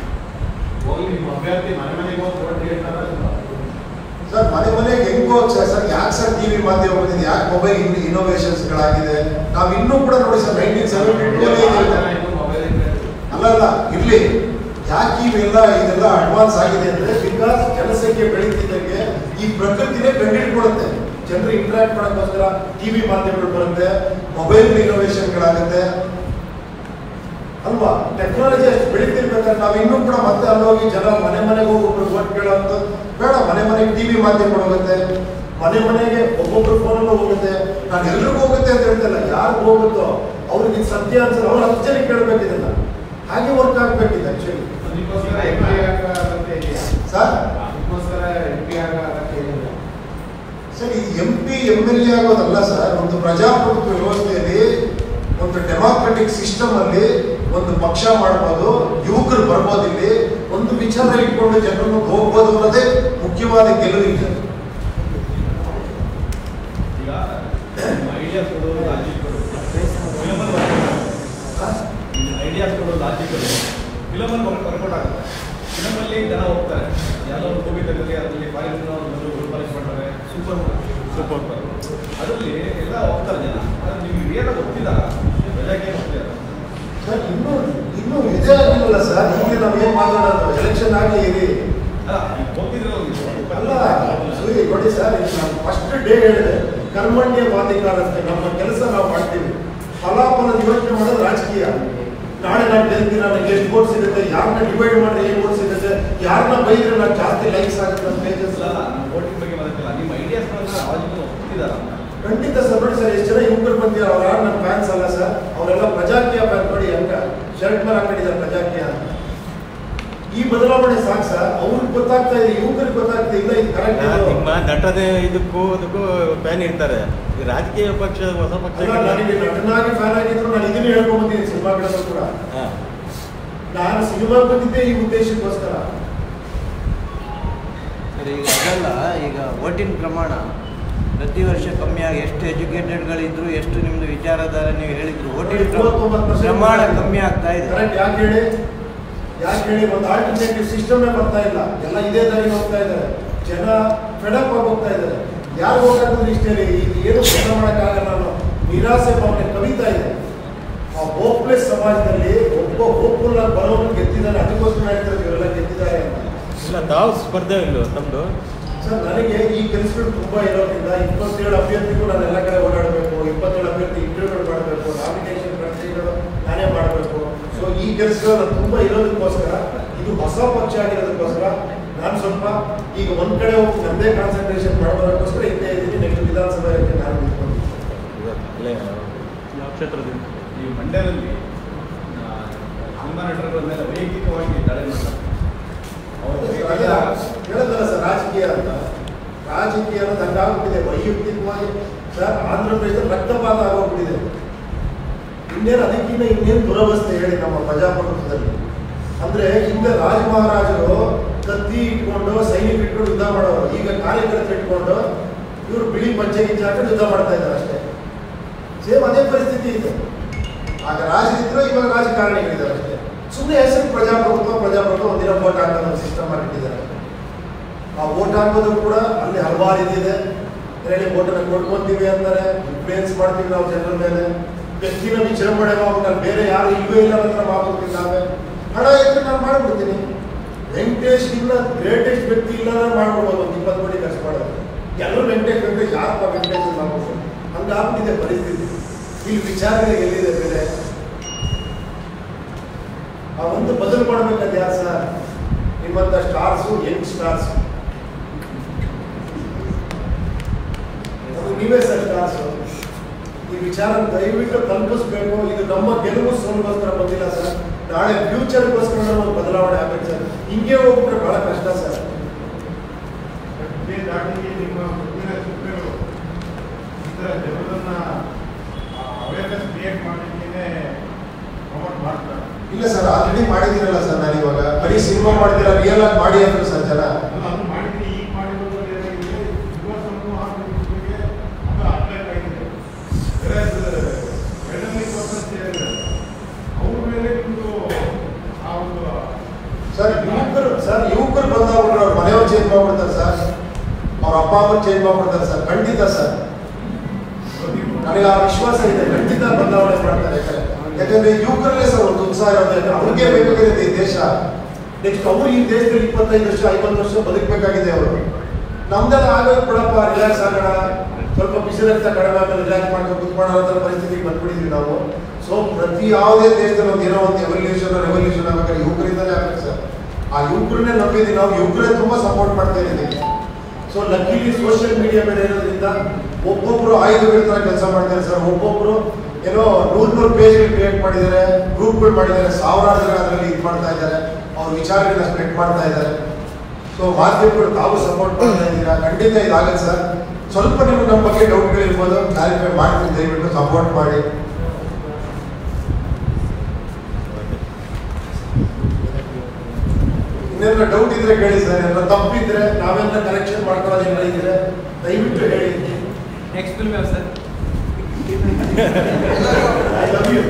ಸರ್, ಮನೆಗೆ ಹೆಂಗೋ ಸರ್, ಯಾಕೆ ಸರ್ ಟಿವಿ ಮಾಧ್ಯಮ ಬಂದಿದೆ, ಯಾಕೆ ಮೊಬೈಲ್ ಇನ್ನೋವೇಷನ್ಸ್ಗಳಾಗಿದೆ. ನಾವು ಇನ್ನೂ ಕೂಡ ನೋಡಿ ಸರ್ 1972 ಅಲ್ಲಲ್ಲ ಇರ್ಲಿ. ಯಾಕೆ ಇದೆಲ್ಲ ಅಡ್ವಾನ್ಸ್ ಆಗಿದೆ ಅಂದ್ರೆ ಬಿಕಾಸ್ ಜನಸಂಖ್ಯೆ ಬೆಳೀತಿದ್ದಂಗೆ ಈ ಪ್ರಕೃತಿನೇ ಕಂಡುಹಿಡ್ಕೊಡುತ್ತೆ. ಜನರು ಇಂಟ್ರಾಕ್ಟ್ ಮಾಡೋಕ್ಕೋಸ್ಕರ ಟಿವಿ ಮಾಧ್ಯಮಗಳು ಬರುತ್ತೆ, ಮೊಬೈಲ್ ಇನೋವೇಷನ್ಗಳಾಗುತ್ತೆ ಅಲ್ವಾ. ಟೆಕ್ನಾಲಜಿ ಅಷ್ಟು ಬೆಳೀತಿರ್ಬೇಕಾದ್ರೆ ನಾವು ಇನ್ನೂ ಕೂಡ ಮತ್ತೆ ಅಲ್ಲೋಗಿ ಜನ ಮನೆ ಮನೆಗೆ ಹೋಗಿ ಒಬ್ರು ಓಟ್ ಕೇಳೋಂಥ ಬೇಡ. ಮನೆ ಮನೆಗೆ ಟಿವಿ ಮಾಧ್ಯಮಗಳು ಹೋಗುತ್ತೆ, ಮನೆ ಮನೆಗೆ ಒಬ್ಬೊಬ್ರು ಫೋನಲ್ಲೂ ಹೋಗುತ್ತೆ. ನಾನು ಎಲ್ರಿಗೂ ಹೋಗುತ್ತೆ ಅಂತ ಹೇಳ್ತಿಲ್ಲ, ಯಾರು ಹೋಗುತ್ತೋ ಅವ್ರಿಗೆ ಸತ್ಯ ಅನ್ಸಲ್ಲ, ಅವ್ರು 10 ಜನಕ್ಕೆ ಕೇಳಬೇಕಿದೆಲ್ಲ. ಹಾಗೆ ವರ್ಕ್ ಆಗ್ಬೇಕಿದೆ ಆಕ್ಚುಲಿ ಸರ್. ಸರ್ ಈ MP MLA ಆಗೋದಲ್ಲ ಸರ್. ಒಂದು ಪ್ರಜಾಪ್ರಭುತ್ವ ವ್ಯವಸ್ಥೆಯಲ್ಲಿ, ಒಂದು ಡೆಮಾಕ್ರೆಟಿಕ್ ಸಿಸ್ಟಮ್ ಅಲ್ಲಿ ಒಂದು ಪಕ್ಷ ಮಾಡ್ಬೋದು, ಯುವಕರು ಬರ್ಬೋದು, ಇಲ್ಲಿ ಒಂದು ವಿಚಾರ ಇಟ್ಕೊಂಡು ಜನರನ್ನು ಹೋಗ್ಬೋದು ಅನ್ನೋದೇ ಮುಖ್ಯವಾದ ಗೆಲುವಿಗೆ. ಐಡಿಯಾಸ್ ಕೊಡೋದು ಲಾಜಿಕಲ್ ಫಿಲಮಲ್ಲಿ ವರ್ಕೌಟ್ ಆಗುತ್ತೆ. ಫಿಲಮಲ್ಲಿ ಜನ ಹೋಗ್ತಾರೆ, ಯಾವುದೋ ಒಂದು ಮೂವಿ ತೆಗೆದ್ರೆ ಅದರಲ್ಲಿ ಫಾರಿನ್ ರೂಪಾಲಿಸ್ ಮಾಡ್ತಾರೆ, ಸೂಪರ್ ಅದರಲ್ಲಿ ಎಲ್ಲ ಹೋಗ್ತಾರೆ ಜನ. ಆದರೆ ನಿಮ್ಗೆ ಏನೋ ಗೊತ್ತಿಲ್ಲ, ರಜಾಕ್ಕೆ ಹೋಗ್ತಿದ್ದಾರೆ ಸರ್. ಇನ್ನೂ ಇದೇ ಆಗಿಲ್ಲ ಸರ್. ಈಗ ನಾವೇನು ಮಾತಾಡೋದು, ಎಲೆಕ್ಷನ್ ಆಗಲಿ ಇದೆ ಅಲ್ಲ ಸೂರಿ ನೋಡಿ ಸರ್. ನಾನು ಫಸ್ಟ್ ಡೇ ಹೇಳಿದೆ, ಕರ್ಮಣ್ಯವಾದಿಕಾರಸ್ಥೆ, ನಮ್ಮ ಕೆಲಸ ನಾವು ಮಾಡ್ತೀವಿ. ಫಲಾಫಲದ ಯೋಚನೆ ಮಾಡೋದು ರಾಜಕೀಯ. ನಾಳೆ ನಾನು ಗೆಲ್ತೀನಿ, ನನಗೆ ಎಷ್ಟು ವೋಟ್ ಸಿಗುತ್ತೆ, ಯಾರನ್ನ ಡಿವೈಡ್ ಮಾಡಿದ್ರೆ ಏನು ವೋಟ್ ಸಿಗುತ್ತೆ, ಯಾರನ್ನ ಬೈದ್ರೆ ನಾನು ಜಾಸ್ತಿ ಲೈಕ್ಸ್ ಆಗುತ್ತೆ ಪೇಜಸ್. ವೋಟಿಂಗ್ ಬಗ್ಗೆ ಮಾತಾಡ್ತಿಲ್ಲ, ನಿಮ್ಮ ಐಡಿಯಾಸ್ಗಳನ್ನ ರಾಜಕೀಯ ಒಪ್ಪಿದ್ದಾರೆ. ಖಂಡಿತ ಸರ್. ನೋಡಿ ಸರ್, ಎಷ್ಟು ಜನ ಯುವಕರು ಬಂದಿದ್ದಾರೆ, ಅವ್ರು ಯಾರು ನನ್ನ ಫ್ಯಾನ್ಸ್ ಅಲ್ಲ ಸರ್, ಅವರೆಲ್ಲ ಪ್ರಜಾಕೀಯ ಫ್ಯಾನ್. ನೋಡಿ ಹೆಂಗ ಶರ್ಟ್ ಮೇಲೆ ಹಾಕೊಂಡಿದ್ದಾರೆ ಪ್ರಜಾಕೀಯ ಅಂತ. ಈ ಬದಲಾವಣೆ ಸಾಕು ಸರ್. ಅವ್ರಿಗೆ ಗೊತ್ತಾಗ್ತಾ ಇದೆ, ಯುವಕರಿಗೆ ಗೊತ್ತಾಗ್ತಾ ಇಲ್ಲ ಇದು ಕರೆಕ್ಟ್. ನಿಮ್ಮ ನಟನೆ ಇದಕ್ಕೂ ಅದಕ್ಕೂ ಫ್ಯಾನ್ ಇರ್ತಾರೆ. ಈ ರಾಜಕೀಯ ಪಕ್ಷ ಹೊಸ ಪಕ್ಷ ನನಗೆ ನಟನಾಗಿ ಫ್ಯಾನ್ ಆಗಿದ್ರು ನಾನು ಇದನ್ನೇ ಹೇಳ್ಕೊಂಡ್ಬಂದಿದ್ದೀನಿ ಸಿನಿಮಾಗಳಲ್ಲೂ ಕೂಡ. ನಾನು ಸಿನಿಮಾ ಬಂದಿದ್ದೆ ಈ ಉದ್ದೇಶಕ್ಕೋಸ್ಕರ. ಈಗ ಅದಲ್ಲ, ಈಗ ವೋಟಿಂಗ್ ಪ್ರಮಾಣ ಪ್ರತಿ ವರ್ಷ ಕಮ್ಮಿಯಾಗಿ, ಎಷ್ಟು ಎಜುಕೇಟೆಡ್ಗಳಿದ್ರು, ಎಷ್ಟು ನಿಮ್ದು ವಿಚಾರಧಾರ ನೀವು ಹೇಳಿದ್ರು, ವೋಟಿಂಗ್ ಪ್ರಮಾಣ ಕಮ್ಮಿ ಆಗ್ತಾ ಇದೆ. ಕರೆಕ್ಟ್. ಯಾಕೆ ಹೇಳಿ ಒಂದು ಆಲ್ಟರ್ನೇಟಿವ್ ಸಿಸ್ಟಮೇ ಬರ್ತಾ ಇಲ್ಲ. ಎಲ್ಲ ಇದೇ ದಾರಿ ಹೋಗ್ತಾ ಇದ್ದಾರೆ. ಜನ ಫೆಡಪ್ ಆಗಿ ಹೋಗ್ತಾ ಇದ್ದಾರೆ. ಯಾರು ಹೋಗಾಕಿದ್ರೆ ಇಷ್ಟೇ ಏನು ಕೆಲಸ ಮಾಡೋಕ್ಕಾಗಲ್ಲ ಅನ್ನೋ ನಿರಾಸೆ ಭಾವನೆ ಕವಿತಾ ಇದೆ. ಆ ಹೋಪ್ಲೆಸ್ ಸಮಾಜದಲ್ಲಿ ಒಬ್ಬ ಹೋಪ್ಫುಲ್ ಆಗಿ ಬರೋನು ಗೆದ್ದಿದ್ದಾನೆ, ಅದಕ್ಕೋಸ್ಕರ ಹೇಳ್ತಾರೆ ಇವರೆಲ್ಲ ಗೆದ್ದಿದ್ದಾರೆ ಅಂತ. ಇಲ್ಲ, ತಾವು ಸ್ಪರ್ಧೆ ಇಲ್ಲ ತಮ್ಮದು ಸರ್. ನನಗೆ ಈ ಕೆಲಸಗಳು ತುಂಬಾ ಇರೋದ್ರಿಂದ 27 ಅಭ್ಯರ್ಥಿಗೂ ನಾನು ಎಲ್ಲ ಕಡೆ ಓಡಾಡಬೇಕು, 27 ಅಭ್ಯರ್ಥಿ ಇಂಟರ್ವ್ಯೂಗಳು ಮಾಡಬೇಕು, ನಾಮಿನೇಷನ್ ಪ್ರಕ್ರಿಯೆಗಳು ನಾನೇ ಮಾಡಬೇಕು. ಸೊ ಈ ಕೆಲಸಗಳು ತುಂಬಾ ಇರೋದಕ್ಕೋಸ್ಕರ, ಇದು ಹೊಸ ಪಕ್ಷ ಆಗಿರೋದಕ್ಕೋಸ್ಕರ ನಾನು ಸ್ವಲ್ಪ ಈಗ ಒಂದ್ ಕಡೆ ಹೋಗಿ ನನ್ನದೇ ಕಾನ್ಸಂಟ್ರೇಷನ್ ಮಾಡೋದಕ್ಕೋಸ್ಕರ ಇದ್ದೇ ಇದ್ದೀನಿ. ನೆಕ್ಸ್ಟ್ ವಿಧಾನಸಭೆ ನಾನು ನಿಂತ್ಕೊಂಡಿದ್ದೀನಿ. ಯಾವ ಕ್ಷೇತ್ರದಿಂದ? ಈ ಮಂಡ್ಯದಲ್ಲಿ ಸಿನಿಮಾ ನಟರುಗಳ ಮೇಲೆ ವೈಯಕ್ತಿಕವಾಗಿ ದಾಳಿ ಮಾಡ್ತಾರೆ. ಹೇಳದಲ್ಲ ಸರ್, ರಾಜಕೀಯ ಅಂತ. ರಾಜಕೀಯ ಅನ್ನೋದು ಹಂಗಾಗ್ಬಿಟ್ಟಿದೆ ವೈಯಕ್ತಿಕವಾಗಿ ಸರ್. ಆಂಧ್ರ ಪ್ರದೇಶದಲ್ಲಿ ರಕ್ತಪಾತ ಆಗೋಗ್ಬಿಟ್ಟಿದೆ. ಇನ್ನೇನು ದುರವಸ್ಥೆ ಹೇಳಿ ನಮ್ಮ ಪ್ರಜಾಪ್ರಭುತ್ವದಲ್ಲಿ. ಅಂದ್ರೆ ಹಿಂದೆ ರಾಜ ಮಹಾರಾಜರು ಕತ್ತಿ ಇಟ್ಕೊಂಡು ಸೈನಿಕ ಇಟ್ಕೊಂಡು ಯುದ್ಧ ಮಾಡೋರು. ಈಗ ಕಾರ್ಯಕರ್ತರು ಇಟ್ಕೊಂಡು ಇವರು ಬಿಳಿ ಪಂಚೆ ಗಿಂಚೆ ಹಾಕೊಂಡು ಯುದ್ಧ ಮಾಡ್ತಾ ಇದ್ದಾರೆ ಅಷ್ಟೇ. ಸೇಮ್ ಅದೇ ಪರಿಸ್ಥಿತಿ ಇದೆ. ಆಗ ರಾಜರಿದ್ರು, ಇವಾಗ ರಾಜಕಾರಣಿಗಳಿದ್ದಾರೆ ಅಷ್ಟೇ. ಸುಮ್ಮನೆ ಹೆಸರು ಪ್ರಜಾಪ್ರಭುತ್ವ ಒಂದಿನ ವೋಟ್ ಹಾಕೋದು ಸಿಸ್ಟಮ್ ಮಾಡಿಟ್ಟಿದ್ದಾರೆ. ಆ ವೋಟ್ ಹಾಕೋದು ಕೂಡ ಅಲ್ಲಿ ಹಲವಾರು ಇದಿದೆ. ಹೇಳಿ ವೋಟನ್ನು ಕೊಡ್ಕೊಂತೀವಿ ಅಂತಾರೆ, ಇನ್ಫ್ಲೂಯೆನ್ಸ್ ಮಾಡ್ತೀವಿ ನಾವು ಜನರ ಮೇಲೆ. ವ್ಯಕ್ತಿನ ವಿಜೃಂಭಣೆ ಮಾಡ್ಬಿಟ್ಟು ಬೇರೆ ಯಾರು ಇಲ್ಲವೇ ಇಲ್ಲ ಅಂತ ಮಾಡ್ಬಿಡ್ತೀವಿ ನಾವೇ. ಹಣ ಇದ್ರೆ ನಾನು ಮಾಡ್ಬಿಡ್ತೀನಿ. ವೆಂಕಟೇಶ್ ಇಲ್ಲ ಗ್ರೇಟೆಸ್ಟ್ ವ್ಯಕ್ತಿ ಇಲ್ಲ ಅಂದ್ರೆ ಮಾಡ್ಬಿಡ್ಬೋದು. ಒಂದು 20 ಕೋಟಿ ಖರ್ಚು ಮಾಡೋದು. ಎಲ್ಲರೂ ವೆಂಕಟೇಶ್ ಯಾರಪ್ಪ ವೆಂಕಟೇಶ್ ಮಾಡ್ಬೋದು. ಹಂಗಾಗ್ಬಿಟ್ಟಿದೆ ಪರಿಸ್ಥಿತಿ. ಇಲ್ಲಿ ವಿಚಾರಗಳಿಗೆ ಎಲ್ಲಿದೆ ಬೇರೆ? ಆ ಒಂದು ಬದಲು ಮಾಡ್ಬೇಕಂತ ಯಾರು ಸರ್? ನಿಮ್ಮಂತ ಸ್ಟಾರ್ಸು, ಯಂಗ್ ಸ್ಟಾರ್ಸ್, ನೀವೇ ಸರ್ ಸ್ಟಾರ್ಸು. ಈ ವಿಚಾರ ದಯವಿಟ್ಟು ತಲುಪಿಸ್ಬೇಕು. ಇದು ನಮ್ಮ ಗೆಲುವು ಸೋಲುಗೋಸ್ಕರ ಬಂದಿಲ್ಲ ಸರ್. ನಾಳೆ ಫ್ಯೂಚರ್ಗೋಸ್ಕರ ಒಂದು ಬದಲಾವಣೆ ಆಗಬೇಕು ಸರ್. ಹಿಂಗೆ ಹೋಗ್ಬಿಟ್ರೆ ಬಹಳ ಕಷ್ಟ ಸರ್. ನಿಮ್ಮ ಮುಂದಿನ ಚಿತ್ರಗಳು ಈ ಥರ ಜನರನ್ನ ಅವೇರ್ನೆಸ್ ಕ್ರಿಯೇಟ್ ಮಾಡಲಿಕ್ಕೆ ಪ್ರಮೋಟ್ ಮಾಡ್ತಾರೆ. ಇಲ್ಲ ಸರ್, ಆಲ್ರೆಡಿ ಮಾಡಿದ್ದೀರಲ್ಲ ಸರ್. ನಾನು ಇವಾಗ ಬರೀ ಸಿನಿಮಾ ಮಾಡಿದಿರ, ರಿಯಲ್ ಆಗಿ ಮಾಡಿ ಅಂದ್ರು ಸರ್ ಜನ. ಅದು ಮಾಡಿದ್ರೆ ಈಗ ಮಾಡಿರೋದು ಏನಾಗಿದೆ, ಯುವ ಸಮೂಹ ಬಗ್ಗೆ ಅದು ಅಪ್ಡೇಟ್ ಆಗಿದೆ. ಬೇರೆ ಎಕನಾಮಿಕ್ ಪರ್ಪಸ್ ಏನಿದೆ ಅವ್ರ ಮೇಲೆ ನಿಮ್ಮದು ಆ ಒಂದು ಸರ್ ಯುವಕರು ಬಂದಾಗ್ಬಿಟ್ರೆ ಅವ್ರ ಮನೆಯವ್ರು ಚೇಂಜ್ ಮಾಡ್ಬಿಡ್ತಾರೆ ಸರ್. ಅವ್ರ ಅಪ್ಪ ಅಮ್ಮ ಚೇಂಜ್ ಮಾಡ್ಬಿಡ್ತಾರೆ ಸರ್. ಖಂಡಿತ ಸರ್, ನನಗೆ ಆ ವಿಶ್ವಾಸ ಇದೆ. ಖಂಡಿತ ಬದಲಾವಣೆ ಮಾಡ್ತಾರೆ. ಯಾಕಂದ್ರೆ ಯುವಕರಲ್ಲೇ ಸರ್ ಒಂದು ಉತ್ಸಾಹ ಇರೋದು. ಅವ್ರಿಗೆ ಬೇಕಾಗಿದೆ ಈ ದೇಶ. ನೆಕ್ಸ್ಟ್ ಅವರು ಈ ದೇಶದಲ್ಲಿ 25 ವರ್ಷ 50 ವರ್ಷ ಬದುಕಬೇಕಾಗಿದೆ ಅವರು. ನಮ್ದೆಲ್ಲ ಆಗೋದು ಬಿಡಪ್ಪ, ರಿಲ್ಯಾಕ್ಸ್ ಆಗೋಣ, ಸ್ವಲ್ಪ ಬಿಸಿಲಂತ ಕಡಿಮೆ ಆಮೇಲೆ ರಿಲ್ಯಾಕ್ಸ್ ಮಾಡ್ಕೊಂಡು ಕುತ್ಕೊಳ್ಳೋ ಪರಿಸ್ಥಿತಿಗೆ ಬಂದ್ಬಿಟ್ಟಿದ್ವಿ ನಾವು. ಸೊ ಪ್ರತಿ ಯಾವುದೇ ದೇಶದಲ್ಲಿ ಒಂದು ಏನೋ ಒಂದು ರೆವಲ್ಯೂಷನ್ ಆಗ್ಬೇಕಾದ್ರೆ ಯುವಕರಿಂದಲೇ ಆಗ್ಬೇಕು ಸರ್. ಆ ಯುವಕರನ್ನೇ ನಂಬಿದ್ದೀವಿ ನಾವು, ಯುವಕರೇ ತುಂಬ ಸಪೋರ್ಟ್ ಮಾಡ್ತಾ ಇದ್ದೀವಿ. ಸೊ ಲಕ್ಕಿಲಿ ಸೋಷಿಯಲ್ ಮೀಡಿಯಾ ಮೇಲೆ ಇರೋದ್ರಿಂದ ಒಬ್ಬೊಬ್ರು ಆಯುಧಗಳ ಥರ ಕೆಲಸ ಮಾಡ್ತಾರೆ ಸರ್. ಒಬ್ಬೊಬ್ರು ಏನೋ 100 ಪೇಜ್ಗಳು ಕ್ರಿಯೇಟ್ ಮಾಡಿದ್ದಾರೆ, ಗ್ರೂಪ್ಗಳು ಮಾಡಿದ್ದಾರೆ, ಸಾವಿರಾರು ಜನ ಅದರಲ್ಲಿ ಇದು ಮಾಡ್ತಾ ಇದ್ದಾರೆ, ಅವ್ರ ವಿಚಾರಗಳನ್ನ ಸ್ಪ್ರೆಡ್ ಮಾಡ್ತಾ ಇದ್ದಾರೆ. ಸೊ ಮಾಧ್ಯಮಗಳು ತಾವು ಸಪೋರ್ಟ್ ಮಾಡ್ತಾ ಇದ್ದೀರಾ, ಖಂಡಿತ ಇದಾಗತ್ತೆ ಸರ್. ಸ್ವಲ್ಪ ನಿಮ್ಗೆ ನಮ್ಮ ಬಗ್ಗೆ ಡೌಟ್ಗಳಿರ್ಬೋದು, ಕ್ಲಾರಿಫೈ ಮಾಡ್ತೀನಿ, ದಯವಿಟ್ಟು ಸಪೋರ್ಟ್ ಮಾಡಿ. ಇನ್ನೇನ ಡೌಟ್ ಇದ್ರೆ ಕೇಳಿ ಸರ್, ಎಲ್ಲ ತಪ್ಪಿದ್ರೆ ನಾವೆಲ್ಲ ಕರೆಕ್ಷನ್ ಮಾಡ್ಕೊಳ್ಳೋದು ಏನಾರ ಇದ್ರೆ ದಯವಿಟ್ಟು ಹೇಳಿ. ನೆಕ್ಸ್ಟ್ ಫಿಲ್ಮ್ ಯಾವ sir? I love you.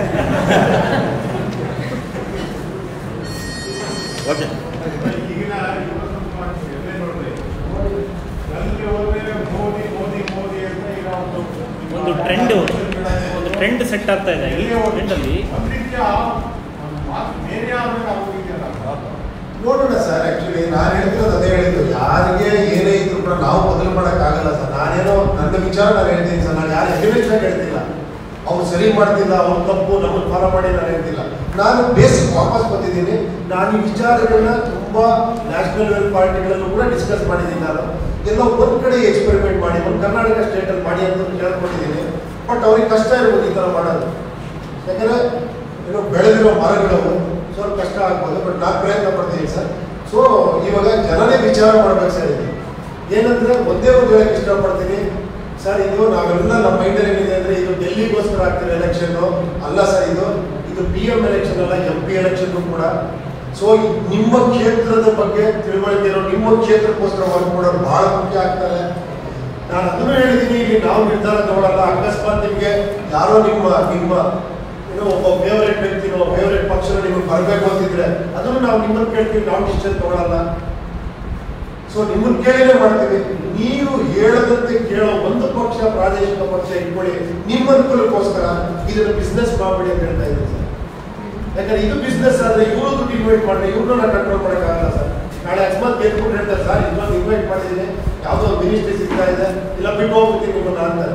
Okay. ಈಗಿನ ಎಲ್ಲ ನೋಡ್ರಿ, ಅಲ್ಲಿ ಹೋದ್ರೆ ಮೋದಿ ಮೋದಿ ಮೋದಿ ಅಂತ ಈಗ ಒಂದು ಟ್ರೆಂಡ್ ಸೆಟ್ ಆಗ್ತಾ ಇದೆ. ಈ ಟ್ರೆಂಡಲ್ಲಿ ಒಂದು ರೀತಿಯ ಬೇರೆ ಆಗ್ಬೇಕಾಗಿದೆಯಲ್ಲ. ನೋಡೋಣ ಸರ್. ಆಕ್ಚುಲಿ ನಾನು ಹೇಳ್ತಿರೋದು ಅದೇ ಹೇಳಿದ್ದು, ಯಾರಿಗೆ ಏನೇ ಇದ್ರು ಕೂಡ ನಾವು ಬದಲು ಮಾಡೋಕ್ಕಾಗಲ್ಲ ಸರ್. ನಾನೇನೋ ನನ್ನ ವಿಚಾರ ನಾನು ಹೇಳ್ತೀನಿ ಸರ್, ನಾನು ಯಾರು ಎಲಿಮೆಂಟ್ಸ್ ಹೇಳ್ತಿಲ್ಲ, ಅವ್ರು ಸರಿ ಮಾಡ್ತಿಲ್ಲ, ಅವ್ರು ತಪ್ಪು, ನಮ್ಮನ್ನು ಫಾಲೋ ಮಾಡಿ ನಾನು ಹೇಳ್ತಿಲ್ಲ. ನಾನು ಬೇಸಿಕ್ ವಾಪಸ್ ಬಂದಿದ್ದೀನಿ. ನಾನು ಈ ವಿಚಾರಗಳನ್ನ ತುಂಬ ನ್ಯಾಷನಲ್ ಲೆವೆಲ್ ಪಾರ್ಟಿಗಳಲ್ಲೂ ಕೂಡ ಡಿಸ್ಕಸ್ ಮಾಡಿದ್ದೀನಿ. ನಾನು ಎಲ್ಲ ಒಂದು ಕಡೆ ಎಕ್ಸ್ಪೆರಿಮೆಂಟ್ ಮಾಡಿ, ಒಂದು ಕರ್ನಾಟಕ ಸ್ಟೇಟಲ್ಲಿ ಮಾಡಿ ಅಂತ ಕೇಳ್ಕೊಂಡಿದ್ದೀನಿ. ಬಟ್ ಅವ್ರಿಗೆ ಕಷ್ಟ ಇರ್ಬೋದು ಈ ಥರ ಮಾಡೋದು, ಯಾಕಂದರೆ ಏನೋ ಬೆಳೆದಿರೋ ಮರಗಳು ಸ್ವಲ್ಪ ಕಷ್ಟ ಆಗ್ಬೋದು. ಬಟ್ ನಾನು ಪ್ರಯತ್ನ ಪಡ್ತೀನಿ ಸರ್. ಸೊ ಇವಾಗ ಜನನೇ ವಿಚಾರ ಮಾಡ್ಬೇಕು ಸರ್. ಇದು ಏನಂದ್ರೆ ಒಂದೇ ಒಂದು ಹೇಳಕ್ಕೆ ಇಷ್ಟಪಡ್ತೀನಿ ಸರ್. ಇದು ನಾವೆಲ್ಲ ನಮ್ಮ ಮೈಂಡಲ್ಲಿ ಏನಿದೆ ಅಂದರೆ ಇದು ಡೆಲ್ಲಿಗೋಸ್ಕರ ಆಗ್ತಿರೋ ಎಲೆಕ್ಷನ್ನು ಅಲ್ಲ ಸರ್. ಇದು PM ಎಲೆಕ್ಷನ್ ಅಲ್ಲ, MP ಎಲೆಕ್ಷನ್ ಕೂಡ. ಸೊ ನಿಮ್ಮ ಕ್ಷೇತ್ರದ ಬಗ್ಗೆ ತಿಳುವಳಿಕೆ ಇರೋ, ನಿಮ್ಮ ಕ್ಷೇತ್ರಕ್ಕೋಸ್ಕರ ಮಾಡ್ಕೊಡೋರು ಬಹಳ ಮುಖ್ಯ ಆಗ್ತಾರೆ. ನಾನು ಅದನ್ನು ಹೇಳಿದ್ದೀನಿ, ಇಲ್ಲಿ ನಾವು ನಿರ್ಧಾರ ತಗೊಳ್ಳಲ್ಲ. ಅಕಸ್ಮಾತ್ ನಿಮಗೆ ಯಾರೋ ನಿಮ್ಮ ಏನೋ ಒಬ್ಬ ಫೇವರೇಟ್ ವ್ಯಕ್ತಿನೋ ಫೇವರೇಟ್ ಪಕ್ಷನೋ ನಿಮಗೆ ಬರಬೇಕು ಅಂತಿದ್ರೆ ಅದನ್ನು ನಾವು ನಿಮ್ಮನ್ನು ಕೇಳ್ತೀವಿ, ನಾವು ಡಿಸಿಷನ್ ತಗೊಳ್ಳಲ್ಲ. ಸೊ ನಿಮ್ಮನ್ನು ಕೇಳಿನೇ ಮಾಡ್ತೀವಿ. ನೀವು ಹೇಳದಂತೆ ಕೇಳೋ ಒಂದು ಪಕ್ಷ, ಪ್ರಾದೇಶಿಕ ಪಕ್ಷ ಇಟ್ಕೊಳ್ಳಿ, ನಿಮ್ಮ ಅನುಕೂಲಕ್ಕೋಸ್ಕರ. ಇದನ್ನು ಬಿಸ್ನೆಸ್ ಮಾಡಬೇಡಿ ಅಂತ ಹೇಳ್ತಾ ಇದ್ದೀನಿ ಸರ್. ಯಾಕಂದ್ರೆ ಇದು ಬಿಸ್ನೆಸ್ ಆದರೆ ಇವರು ದುಡ್ಡು ಇನ್ವೈಟ್ ಮಾಡಿದ್ರೆ ಇವ್ರನ್ನ ನಾನು ಕಂಟ್ರೋಲ್ ಮಾಡೋಕ್ಕಾಗಲ್ಲ ಸರ್. ನಾಳೆ ಅಕಸ್ಮಾತ್ ಗೆದ್ಬಿಟ್ಟು ಹೇಳ್ತಾರೆ ಸರ್, ಇನ್ನೊಂದು ಇನ್ವೈಟ್ ಮಾಡಿದ್ದೀನಿ, ಯಾವುದೋ ಒಂದು ಮಿನಿಸ್ಟ್ರಿ ಸಿಗ್ತಾ ಇದೆ, ಇಲ್ಲ ಬಿಟ್ಟು ಹೋಗ್ಬಿಡ್ತೀನಿ ನಿಮ್ಮನ್ನ ಅಂತಾರೆ.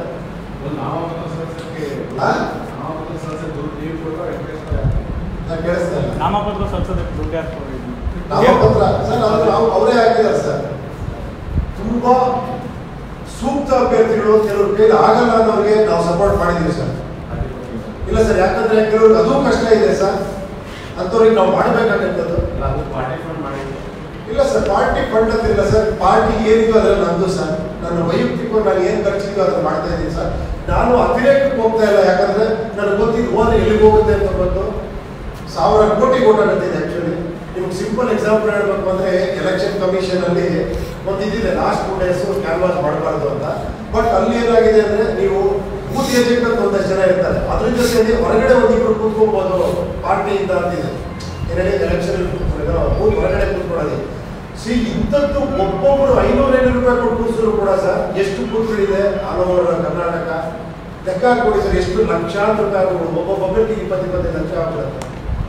ಕೇಳಿಸ್ತಾ ಇಲ್ಲ ನಾಮಪತ್ರ ಸಲ್ಲಿಸೋದಕ್ಕೆ ದುಡ್ಡು ಯಾಕೆ ನಾಮಪತ್ರ ಸರ್? ಅವರೇ ಹಾಕಿದ್ದಾರೆ ಸರ್. ತುಂಬಾ ಸೂಕ್ತ ಅಭ್ಯರ್ಥಿಗಳು ಕೆಲವರು ಕೈಲಿ ಆಗಲ್ಲ ಅನ್ನೋರಿಗೆ ನಾವು ಸಪೋರ್ಟ್ ಮಾಡಿದ್ದೀವಿ ಸರ್. ಇಲ್ಲ ಸರ್, ಯಾಕಂದ್ರೆ ಕೆಲವ್ರಿಗೆ ಅದೂ ಕಷ್ಟ ಇದೆ ಸರ್, ಅಂಥವ್ರಿಗೆ ನಾವು ಮಾಡಬೇಕಾಗತ್ತದು. ಇಲ್ಲ ಸರ್, ಪಾರ್ಟಿ ಫಂಡ್ ಅಂತ ಇಲ್ಲ ಸರ್. ಪಾರ್ಟಿ ಏನಿದೋ ಅದರಲ್ಲಿ ನಂದು ಸರ್. ನನ್ನ ವೈಯಕ್ತಿಕ ನಾನು ಏನು ಖರ್ಚಿದೋ ಅದನ್ನು ಮಾಡ್ತಾ ಇದ್ದೀನಿ ಸರ್. ನಾನು ಅತಿರೇಕಕ್ಕೆ ಹೋಗ್ತಾ ಇಲ್ಲ, ಯಾಕಂದ್ರೆ ನನಗೆ ಗೊತ್ತಿದ್ದು ಹೋದ್ರೆ ಎಲ್ಲಿಗೆ ಹೋಗುತ್ತೆ ಅಂತ ಗೊತ್ತು. 1000 ಕೋಟಿ ಓಟಾಗುತ್ತೆ ಆಕ್ಚುಲಿ. ನಿಮ್ಗೆ ಸಿಂಪಲ್ ಎಕ್ಸಾಂಪಲ್ ಹೇಳ್ಬೇಕು ಅಂದ್ರೆ, ಎಲೆಕ್ಷನ್ ಕಮಿಷನ್ ಅಲ್ಲಿ ಒಂದು ಇದಿದೆ, ಲಾಸ್ಟ್ 2 days ಕ್ಯಾನ್ವಾಸ್ ಮಾಡಬಾರ್ದು ಅಂತ. ಬಟ್ ಅಲ್ಲಿ ಏನಾಗಿದೆ ಅಂದ್ರೆ, ನೀವು ಬೂತ್ ಏಜೆಂಟ್ ಅಂತ ಒಂದಷ್ಟು ಜನ ಇರ್ತಾರೆ, ಅದ್ರ ಜೊತೆ ಹೊರಗಡೆ ಒಂದಿಬ್ರು ಕೂತ್ಕೊಬೋದು ಪಾರ್ಟಿಯಿಂದ ಅಂತಿದೆ. ಏನೇಳಿ ಎಲೆಕ್ಷನ್ ಬೂತ್ ಹೊರಗಡೆ ಕೂತ್ಕೊಳ್ಳೋದು. ಇಂಥದ್ದು ಒಬ್ಬೊಬ್ರು 500 ರೂಪಾಯಿ ಕೊಟ್ಟು ಕೂರಿಸಿದ್ರು ಕೂಡ ಸರ್, ಎಷ್ಟು ಬೂತ್ಗಳಿದೆ ಆಲ್ ಓವರ್ ಕರ್ನಾಟಕ ಲೆಕ್ಕ ಹಾಕೊಡಿ ಸರ್. ಎಷ್ಟು ಲಕ್ಷಾಂತರ ರೂಪಾಯಿ ಆಗ್ಬೋದು, ಒಬ್ಬೊಬ್ಬರಿಗೆ 20-25 ಲಕ್ಷ ಆಗ್ಬಿಡುತ್ತೆ.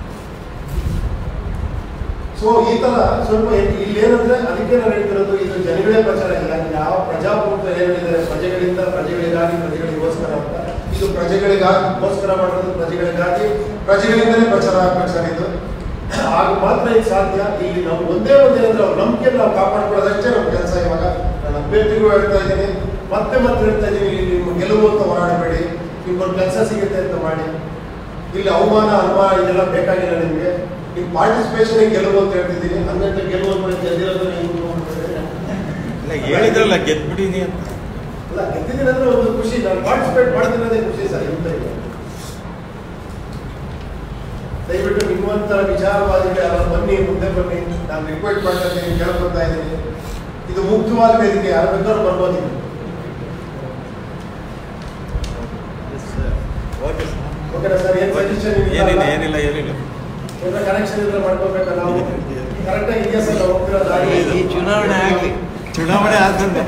ಸೊ ಈ ತರ ಸ್ವಲ್ಪ ಇಲ್ಲಿ ಏನಂದ್ರೆ, ಅದಕ್ಕೆ ನಾನು ಹೇಳ್ತಿರೋದು, ಇದು ಜನಗಳೇ ಪ್ರಚಾರ ಇಲ್ಲ. ಯಾವ ಪ್ರಜಾಪ್ರಭುತ್ವ ಏನಿದೆ, ಪ್ರಜೆಗಳಿಂದ ಪ್ರಜೆಗಳಿಗಾಗಿ ಪ್ರಜೆಗಳಿಗೋಸ್ಕರ ಅಂತ. ಇದು ಪ್ರಜೆಗಳಿಗೋಸ್ಕರ ಮಾಡೋದು, ಪ್ರಜೆಗಳಿಂದಲೇ ಪ್ರಚಾರ ಆಗ್ಬೇಕು ಸರ್. ಇದು ಆಗ ಮಾತ್ರ ಇದು ಸಾಧ್ಯ. ಇಲ್ಲಿ ನಾವು ಒಂದೇನಂದ್ರೆ, ಅವ್ರ ನಂಬಿಕೆ ನಾವು ಕಾಪಾಡ್ಕೊಳ್ಳೋದಷ್ಟೇ ನಮ್ಮ ಕೆಲಸ. ಇವಾಗ ನಾನು ಅಭ್ಯರ್ಥಿಗೂ ಹೇಳ್ತಾ ಇದ್ದೀನಿ, ಮತ್ತೆ ಹೇಳ್ತಾ ಇದ್ದೀನಿ, ಇಲ್ಲಿ ನಿಮ್ಮ ಗೆಲುವು ಅಂತ ಹೋರಾಡಬೇಡಿ, ನಿಮ್ಗೊಂದು ಕೆಲಸ ಸಿಗುತ್ತೆ ಅಂತ ಮಾಡಿ. ಇಲ್ಲಿ ಅವಮಾನ ಇದೆಲ್ಲ ಬೇಕಾಗಿಲ್ಲ ನಿಮಗೆ. ನಿಮ್ಮ ಪಾರ್ಟಿಸಿಪೇಷನ್ ಗೆಲುವು ಅಂತ ಹೇಳ್ತಿದ್ದೀನಿ. ಹಂಗಂತ ಗೆಲುವು ಗೆದ್ದಿರೋದು ಹೇಳಿದ್ರಲ್ಲ ಗೆದ್ಬಿಡೀನಿ ಅಂತ. ಅಲ್ಲ, ಗೆದ್ದಿದ್ದೀನಿ ಅಂದ್ರೆ ಒಂದು ಖುಷಿ. ನಾನು ಪಾರ್ಟಿಸಿಪೇಟ್ ಮಾಡ್ತಿರೋದೇ ಖುಷಿ ಸರ್. ದಯವಿಟ್ಟು ನಿಮ್ಮಂತರ ವಿಚಾರವಾದಿಗಳು ಯಾರು ಬನ್ನಿ, ಮುಂದೆ ಬನ್ನಿ. ನಾನು ರಿಕ್ವೆಸ್ಟ್ ಮಾಡ್ತಾ ಇದ್ದೀನಿ, ಕೇಳ್ಕೊತಾ ಇದ್ದೀನಿ. ಇದು ಮುಕ್ತವಾದ ವೇದಿಕೆ, ಯಾರು ಬೇಕಾದ್ರೂ ಬರ್ಬೋದು. ಓಕೆನಾ ಸರ್? ಏನು ಸಜೆಷನ್ ಏನಿಲ್ಲ ಏನಾರ ಕನೆಕ್ಷನ್ ಇದ್ರೆ ಮಾಡ್ಕೋಬೇಕಾ? ನಾವು ಕರೆಕ್ಟಾಗಿ ಇದೆಯಾ ಸರ್ ನಾವು ಹೋಗ್ತಿರೋ ದಾರಿ? ಈ ಚುನಾವಣೆ ಆದ್ಮೇಲೆ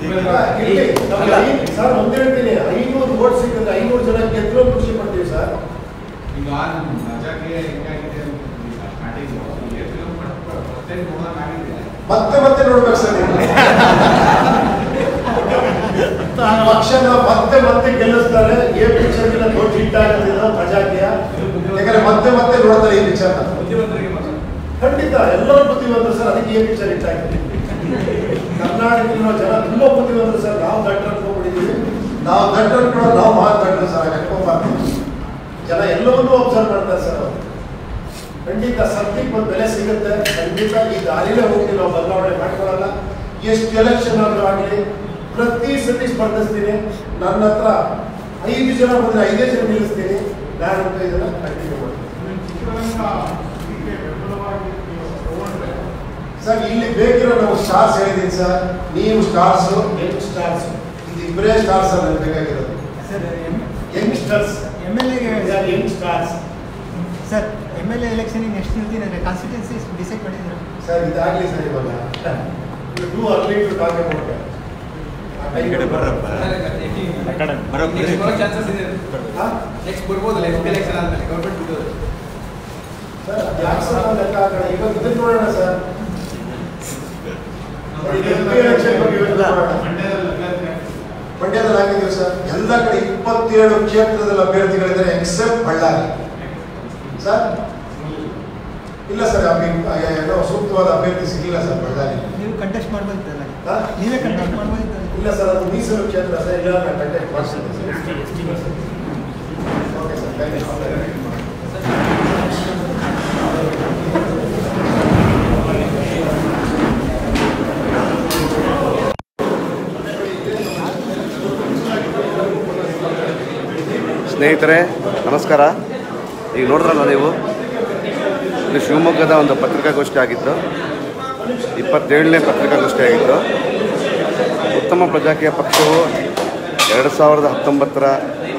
ಸರ್ ಒಂದ್ ಹೇಳ್ತೀನಿ, 500 ವೋಟ್ ಸಿಕ್ಕಿದ್ರೆ 500 ಜನ ಗೆದ್ರು ಖುಷಿ ಪಡ್ತೀವಿ ಸರ್. ಮತ್ತೆ ನೋಡ್ಬೇಕು ಸರ್. ಮತ್ತೆ ಮತ್ತೆ ಗೆಲ್ಲಿಸ್ತಾರೆ. ಈ ಪಿಕ್ಚರ್ಗಿನ ದೊಡ್ಡ ಹಿಟ್ ಆಗೋದಿಲ್ಲ ಪ್ರಜಾಕೀಯ. ಯಾಕಂದ್ರೆ ಮತ್ತೆ ಮತ್ತೆ ನೋಡ್ತಾರೆ ಈ ಪಿಕ್ಚರ್ನ. ಬುದ್ಧಿವಂತರಿಗೆ ಮಾತ್ರ ಖಂಡಿತ ಎಲ್ಲರೂ ಬುದ್ಧಿವಂತರು ಸರ್. ಅದಕ್ಕೆ ಈ ಪಿಕ್ಚರ್ ಹಿಟ್ ಆಗಿದೆ. ಕರ್ನಾಟಕದಲ್ಲಿರುವ ಜನ ತುಂಬಾ ಬುದ್ಧಿವಂತರು ಸರ್. ನಾವು ದಡ್ಡ ಅನ್ಕೊಂಡ್ಬಿಟ್ಟಿದ್ದೀವಿ. ನಾವು ದಡ್ಡ ಅನ್ಕೊಳ್ಳೋದು ನಾವು ಮಹಾ ದಡ್ಡರು ಸರ್. ಕಟ್ಕೊಂಬಾರ್ದು. ಜನ ಎಲ್ಲವನ್ನೂ ಅಬ್ಸರ್ವ್ ಮಾಡ್ತಾರೆ ಸರ್ ಅವರು. ಖಂಡಿತ ಸತ್ಯಕ್ಕೆ ಒಂದು ಬೆಲೆ ಸಿಗುತ್ತೆ. ಖಂಡಿತ ಈ ದಾರಿಲೇ ಹೋಗಿ ನಾವು ಬದಲಾವಣೆ ಮಾಡ್ಕೊಳ್ಳಲ್ಲ. ಎಷ್ಟು ಎಲೆಕ್ಷನ್ ಆದ್ರೂ ಆಗಲಿ ಪ್ರತಿ ಸತಿ ಸ್ಪರ್ಧಿಸ್ತೀನಿ. ನನ್ನ ಹತ್ರ 5 ಜನ ಬಂದರೆ 5 ಜನ ನಿಲ್ಲಿಸ್ತೀನಿ. ನಾನಂತ ಇದನ್ನ ಕಂಟಿನ್ಯೂ ಮಾಡ್ತೀನಿ ಸರ್. ಇಲ್ಲಿ ಬೇಕಿರೋ ನಾವು ಸ್ಟಾರ್ಸ್ ಹೇಳಿದ್ದೀನಿ ಸರ್. ನೀವು ಸ್ಟಾರ್ಸು, ಯಂಗ್ ಸ್ಟಾರ್ಸ್, ಇದಿಬ್ಬರೇ ಸ್ಟಾರ್ಸ್ ಅಲ್ಲಿ ಬೇಕಾಗಿರೋದು sir. Young stars MLA young stars sir. MLA ಎಲೆಕ್ಷನಿಗೆ ಎಷ್ಟು ನಿಲ್ತೀನಿ ಅಂದರೆ ಕಾನ್ಸ್ಟಿಟ್ಯೂನ್ಸಿ ಡಿಸೈಡ್ ಮಾಡಿದ್ದೀರಾ ಸರ್? ಇದಾಗಲಿ ಸರ್. ಇವಾಗ too early to talk about chances ಇದೆ. ನೆಕ್ಸ್ಟ್ ಬರ್ಬೋದಲ್ಲ ಎಲೆಕ್ಷನ್ ಆದ್ಮೇಲೆ ಗೌರ್ಮೆಂಟ್ ಬಿಡೋದು ಸರ್. ಲೆಕ್ಕ ಹಾಕೋಣ. ಇವಾಗ ಇದನ್ನು ನೋಡೋಣ ಸರ್. ಎಲೆಕ್ಷನ್ ಬಗ್ಗೆ ಯೋಚನೆ ಮಾಡೋಣ. ಮಂಡ್ಯದಲ್ಲಿ ಹಾಕಿದ್ದೀವಿ ಸರ್. ಎಲ್ಲ ಕಡೆ 27 ಕ್ಷೇತ್ರದಲ್ಲಿ ಅಭ್ಯರ್ಥಿಗಳಿದ್ದಾರೆ ಎಕ್ಸೆಪ್ಟ್ ಬಳ್ಳಾರಿ ಸರ್. ಇಲ್ಲ ಸರ್, ಏನೋ ಸೂಕ್ತವಾದ ಅಭ್ಯರ್ಥಿ ಸಿಗಲಿಲ್ಲ ಸರ್ ಬಳ್ಳಾರಿ. ನೀವು ಕಂಟೆಸ್ಟ್ ಮಾಡ್ಬೋದಿತ್ತಲ್ಲ, ನೀವೇ ಕಂಟೆಸ್ಟ್ ಮಾಡ್ಬೋದಿತ್ತಲ್ಲ. ಇಲ್ಲ ಸರ್, ಅದು ಮೀಸಲು ಕ್ಷೇತ್ರ ಸರ್. ಇಲ್ಲ ನಾನು ಕಂಟೆಸ್ಟ್ ಮಾಡ್ತೀನಿ sir. Okay sir, thank you. ಸ್ನೇಹಿತರೆ ನಮಸ್ಕಾರ. ಈಗ ನೋಡಿದ್ರಲ್ಲ ನೀವು, ಇದು ಶಿವಮೊಗ್ಗದ ಒಂದು ಪತ್ರಿಕಾಗೋಷ್ಠಿ ಆಗಿತ್ತು. 27ನೇ ಪತ್ರಿಕಾಗೋಷ್ಠಿ ಆಗಿತ್ತು. ಉತ್ತಮ ಪ್ರಜಾಕೀಯ ಪಕ್ಷವು 2019ರ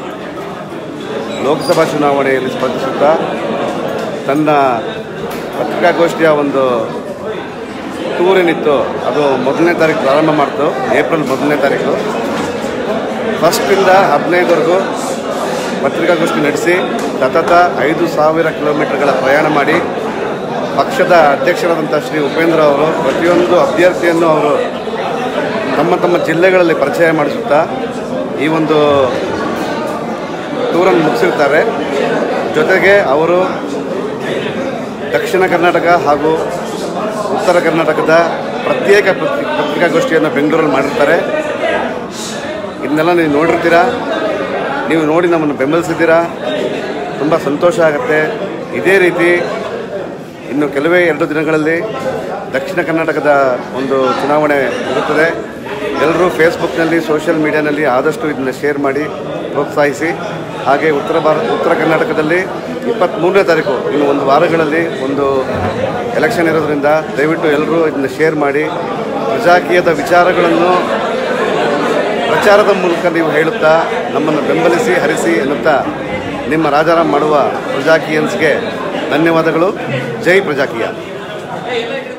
ಲೋಕಸಭಾ ಚುನಾವಣೆಯಲ್ಲಿ ಸ್ಪರ್ಧಿಸುತ್ತಾ ತನ್ನ ಪತ್ರಿಕಾಗೋಷ್ಠಿಯ ಒಂದು ಟೂರ್ ಏನಿತ್ತು ಅದು 1ನೇ ತಾರೀಕು ಪ್ರಾರಂಭ ಮಾಡ್ತು. ಏಪ್ರಿಲ್ 1ನೇ ತಾರೀಕು 1ರಿಂದ 15ವರೆಗೂ ಪತ್ರಿಕಾಗೋಷ್ಠಿ ನಡೆಸಿ ಸತತ 5,000 ಕಿಲೋಮೀಟರ್ಗಳ ಪ್ರಯಾಣ ಮಾಡಿ ಪಕ್ಷದ ಅಧ್ಯಕ್ಷರಾದಂಥ ಶ್ರೀ ಉಪೇಂದ್ರ ಅವರು ಪ್ರತಿಯೊಂದು ಅಭ್ಯರ್ಥಿಯನ್ನು ಅವರು ತಮ್ಮ ಜಿಲ್ಲೆಗಳಲ್ಲಿ ಪರಿಚಯ ಮಾಡಿಸುತ್ತಾ ಈ ಒಂದು ಟೂರನ್ನು ಮುಗಿಸಿರ್ತಾರೆ. ಜೊತೆಗೆ ಅವರು ದಕ್ಷಿಣ ಕರ್ನಾಟಕ ಹಾಗೂ ಉತ್ತರ ಕರ್ನಾಟಕದ ಪ್ರತ್ಯೇಕ ಪತ್ರಿಕಾಗೋಷ್ಠಿಯನ್ನು ಬೆಂಗಳೂರಲ್ಲಿ ಮಾಡಿರ್ತಾರೆ. ಇದನ್ನೆಲ್ಲ ನೀವು ನೋಡಿರ್ತೀರ. ನೀವು ನೋಡಿ ನಮ್ಮನ್ನು ಬೆಂಬಲಿಸಿದ್ದೀರಾ, ತುಂಬ ಸಂತೋಷ ಆಗುತ್ತೆ. ಇದೇ ರೀತಿ ಇನ್ನು ಕೆಲವೇ 2 ದಿನಗಳಲ್ಲಿ ದಕ್ಷಿಣ ಕರ್ನಾಟಕದ ಒಂದು ಚುನಾವಣೆ ಇರುತ್ತದೆ. ಎಲ್ಲರೂ ಫೇಸ್ಬುಕ್ನಲ್ಲಿ, ಸೋಷಿಯಲ್ ಮೀಡಿಯಾನಲ್ಲಿ ಆದಷ್ಟು ಇದನ್ನು ಶೇರ್ ಮಾಡಿ ಪ್ರೋತ್ಸಾಹಿಸಿ. ಹಾಗೆ ಉತ್ತರ ಕರ್ನಾಟಕದಲ್ಲಿ 23ನೇ ತಾರೀಕು ಇನ್ನು 1 ವಾರಗಳಲ್ಲಿ ಒಂದು ಎಲೆಕ್ಷನ್ ಇರೋದ್ರಿಂದ ದಯವಿಟ್ಟು ಎಲ್ಲರೂ ಇದನ್ನು ಶೇರ್ ಮಾಡಿ ಪ್ರಜಾಕೀಯದ ವಿಚಾರಗಳನ್ನು ಪ್ರಚಾರದ ಮೂಲಕ ನೀವು ಹೇಳುತ್ತಾ ನಮ್ಮನ್ನು ಬೆಂಬಲಿಸಿ ಹರಿಸಿ ಎನ್ನುತ್ತಾ ನಿಮ್ಮ ರಾಜಾರಾಮ್ ಮಾಡುವ ಪ್ರಜಾಕೀಯನ್ಸ್ಗೆ ಧನ್ಯವಾದಗಳು. ಜೈ ಪ್ರಜಾಕೀಯ.